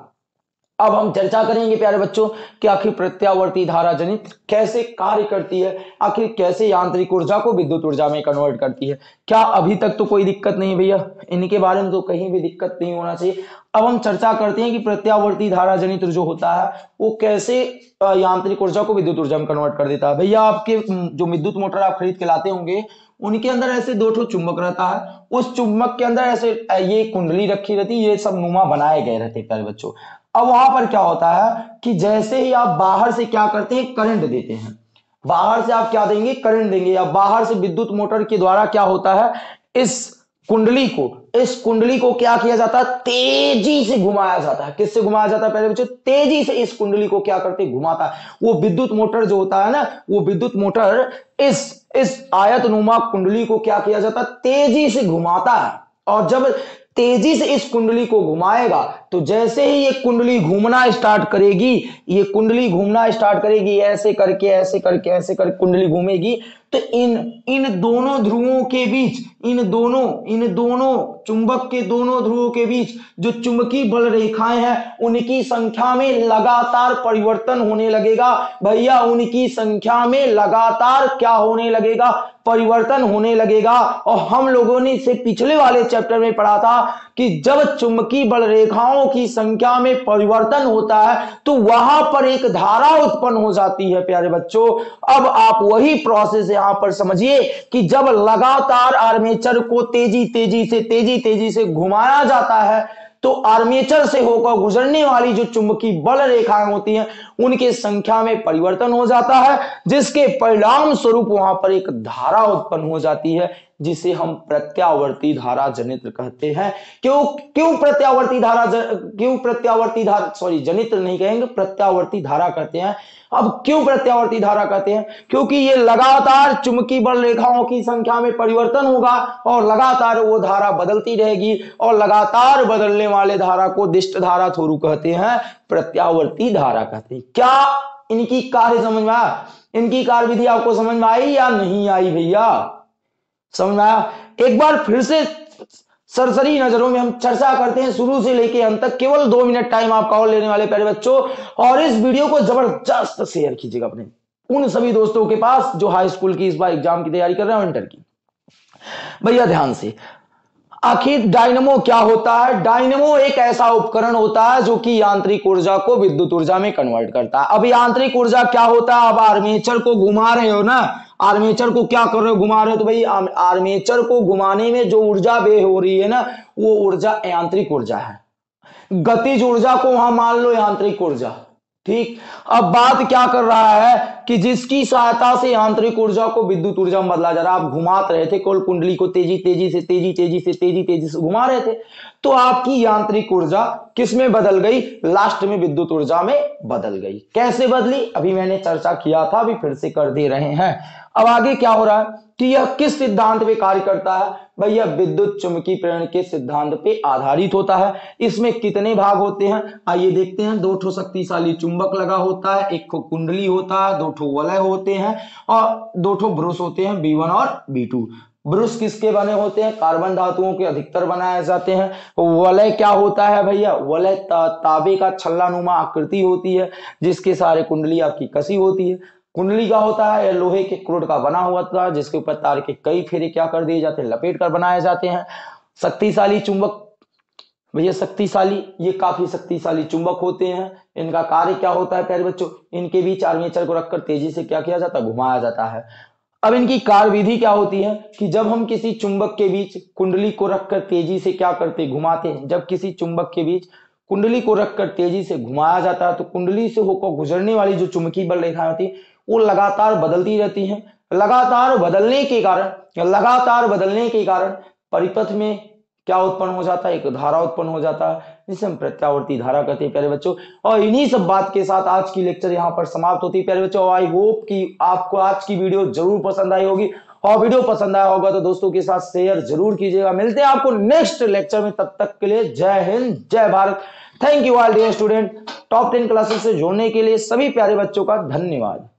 अब हम चर्चा करेंगे प्यारे बच्चों कि आखिर प्रत्यावर्ती धारा जनित कैसे कार्य करती है, आखिर कैसे यांत्रिक ऊर्जा को विद्युत ऊर्जा में कन्वर्ट करती है। क्या अभी तक तो कोई दिक्कत नहीं भैया? इनके बारे में तो कहीं भी दिक्कत नहीं होना चाहिए। अब हम चर्चा करते हैं कि प्रत्यावर्ती धारा जनित जो होता है वो कैसे यांत्रिक ऊर्जा को विद्युत ऊर्जा में कन्वर्ट कर देता है। भैया आपके जो विद्युत मोटर आप खरीद के लाते होंगे, उनके अंदर ऐसे दो ठो चुंबक रहता है। उस चुंबक के अंदर ऐसे ये कुंडली रखी रहती है, ये सब नुमा बनाए गए रहते हैं प्यारे बच्चों। अब वहां पर क्या होता है कि जैसे ही आप बाहर से क्या करते हैं? करंट देते हैं। बाहर से आप क्या देंगे? करंट देंगे। या बाहर से विद्युत मोटर के द्वारा क्या होता है? इस कुंडली को इस कुंडली को क्या किया जाता है? तेजी से घुमाया जाता है। किससे घुमाया जाता है पहले बच्चों? तेजी से इस कुंडली को क्या करते? घुमाता है। वो विद्युत मोटर जो होता है ना, वो विद्युत मोटर इस इस आयतनुमा कुंडली को क्या किया जाता है? तेजी से घुमाता है। और जब तेजी से इस कुंडली को घुमाएगा तो जैसे ही ये कुंडली घूमना स्टार्ट करेगी, ये कुंडली घूमना स्टार्ट करेगी, ऐसे करके ऐसे करके ऐसे करके कुंडली घूमेगी, तो इन इन दोनों ध्रुवों के बीच, इन दोनों इन दोनों चुंबक के दोनों ध्रुवों के बीच जो चुंबकीय बल रेखाएं हैं उनकी संख्या में लगातार परिवर्तन होने लगेगा। भैया उनकी संख्या में लगातार क्या होने लगेगा? परिवर्तन होने लगेगा। और हम लोगों ने इसे पिछले वाले चैप्टर में पढ़ा था कि जब चुंबकीय बल रेखाओं की संख्या में परिवर्तन होता है तो वहां पर एक धारा उत्पन्न हो जाती है प्यारे बच्चों। अब आप वही प्रोसेस यहां पर समझिए कि जब लगातार आर्मेचर को तेजी तेजी से तेजी तेजी से घुमाया जाता है तो आर्मेचर से होकर गुजरने वाली जो चुंबकीय बल रेखाएं होती हैं उनके संख्या में परिवर्तन हो जाता है, जिसके परिणाम स्वरूप वहां पर एक धारा उत्पन्न हो जाती है जिसे हम प्रत्यावर्ती धारा जनित्र कहते हैं। क्यों क्यों प्रत्यावर्ती धारा क्यों प्रत्यावर्ती धारा सॉरी जनित्र नहीं कहेंगे, प्रत्यावर्ती धारा कहते हैं। अब क्यों प्रत्यावर्ती धारा कहते हैं? क्योंकि ये लगातार चुंबकीय बल रेखाओं की संख्या में परिवर्तन होगा और लगातार वो धारा बदलती रहेगी और लगातार बदलने वाले धारा को दिष्ट धारा थोरू कहते हैं, प्रत्यावर्ती धारा कहते हैं। क्या इनकी कार्य समझ में आया? इनकी कार्य विधि आपको समझ में आई या नहीं आई भैया? समझ में आया? एक बार फिर से सरसरी नजरों में हम चर्चा करते हैं शुरू से लेके अंत तक। केवल दो मिनट टाइम आपका और लेने वाले प्यारे बच्चों, और इस वीडियो को जबरदस्त शेयर कीजिएगा अपने उन सभी दोस्तों के पास जो हाई स्कूल की इस बार एग्जाम की तैयारी कर रहे हैं, इंटर की। भैया ध्यान से, आखिर डायनमो क्या होता है? डायनमो एक ऐसा उपकरण होता है जो कि यांत्रिक ऊर्जा को विद्युत ऊर्जा में कन्वर्ट करता है। अब यांत्रिक ऊर्जा क्या होता है? अब आर्मेचर को घुमा रहे हो ना, आर्मेचर को क्या कर रहे हो? घुमा रहे हो। तो भाई आर्मेचर को घुमाने में जो ऊर्जा व्यय हो रही है ना, वो ऊर्जा यांत्रिक ऊर्जा है। गतिज ऊर्जा को वहां मान लो यांत्रिक ऊर्जा, ठीक। अब बात क्या कर रहा है कि जिसकी सहायता से यांत्रिक ऊर्जा को विद्युत ऊर्जा में बदला जा रहा है। आप घुमाते रहे थे कोल कुंडली को, तेजी तेजी से तेजी तेजी से तेजी तेजी से घुमा रहे थे, तो आपकी यांत्रिक ऊर्जा किस में बदल गई? लास्ट में विद्युत ऊर्जा में बदल गई। कैसे बदली? अभी मैंने चर्चा किया था, अभी फिर से कर दे रहे हैं। अब आगे क्या हो रहा है कि यह किस सिद्धांत पे कार्य करता है? भैया विद्युत चुंबकीय प्रेरण के सिद्धांत पे आधारित होता है। इसमें कितने भाग होते हैं आइए देखते हैं। दो ठो शक्तिशाली चुंबक लगा होता है, एक ठो कुंडली होता है, दो ठो वलय होते हैं और दो ठो ब्रुश होते हैं, बी वन और बी टू। ब्रुश किसके बने होते हैं? कार्बन धातुओं के अधिकतर बनाए जाते हैं। वलय क्या होता है भैया? वलय तांबे का छल्लानुमा आकृति होती है जिसके सारे कुंडली आपकी कसी होती है। कुंडली का होता है लोहे के क्रोड का बना हुआ था जिसके ऊपर तार के कई फेरे क्या कर दिए जाते हैं? लपेट कर बनाए जाते हैं। शक्तिशाली चुंबक भैया, शक्तिशाली ये काफी शक्तिशाली चुंबक होते हैं। इनका कार्य क्या होता है प्यारे बच्चों? इनके बीच आर्मेचर को रखकर तेजी से क्या किया जाता है? घुमाया जाता है। अब इनकी कार्य विधि क्या होती है कि जब हम किसी चुंबक के बीच कुंडली को रखकर तेजी से क्या करते? घुमाते हैं। जब किसी चुंबक के बीच कुंडली को रखकर तेजी से घुमाया जाता है तो कुंडली से होकर गुजरने वाली जो चुंबकीय बल रेखाएं होती है वो लगातार बदलती रहती हैं। लगातार बदलने के कारण लगातार बदलने के कारण परिपथ में क्या उत्पन्न हो जाता है? एक धारा उत्पन्न हो जाता है जिसे हम प्रत्यावर्ती धारा कहते हैं प्यारे बच्चों। और इन्हीं सब बात के साथ आज की लेक्चर यहाँ पर समाप्त होती है प्यारे बच्चों। आई होप कि आपको आज की वीडियो जरूर पसंद आई होगी, और वीडियो पसंद आया होगा तो दोस्तों के साथ शेयर जरूर कीजिएगा। मिलते हैं आपको नेक्स्ट लेक्चर में, तब तक के लिए जय हिंद जय Bharat. Thank you all dear student. Top ten classes से जोड़ने के लिए सभी प्यारे बच्चों का धन्यवाद।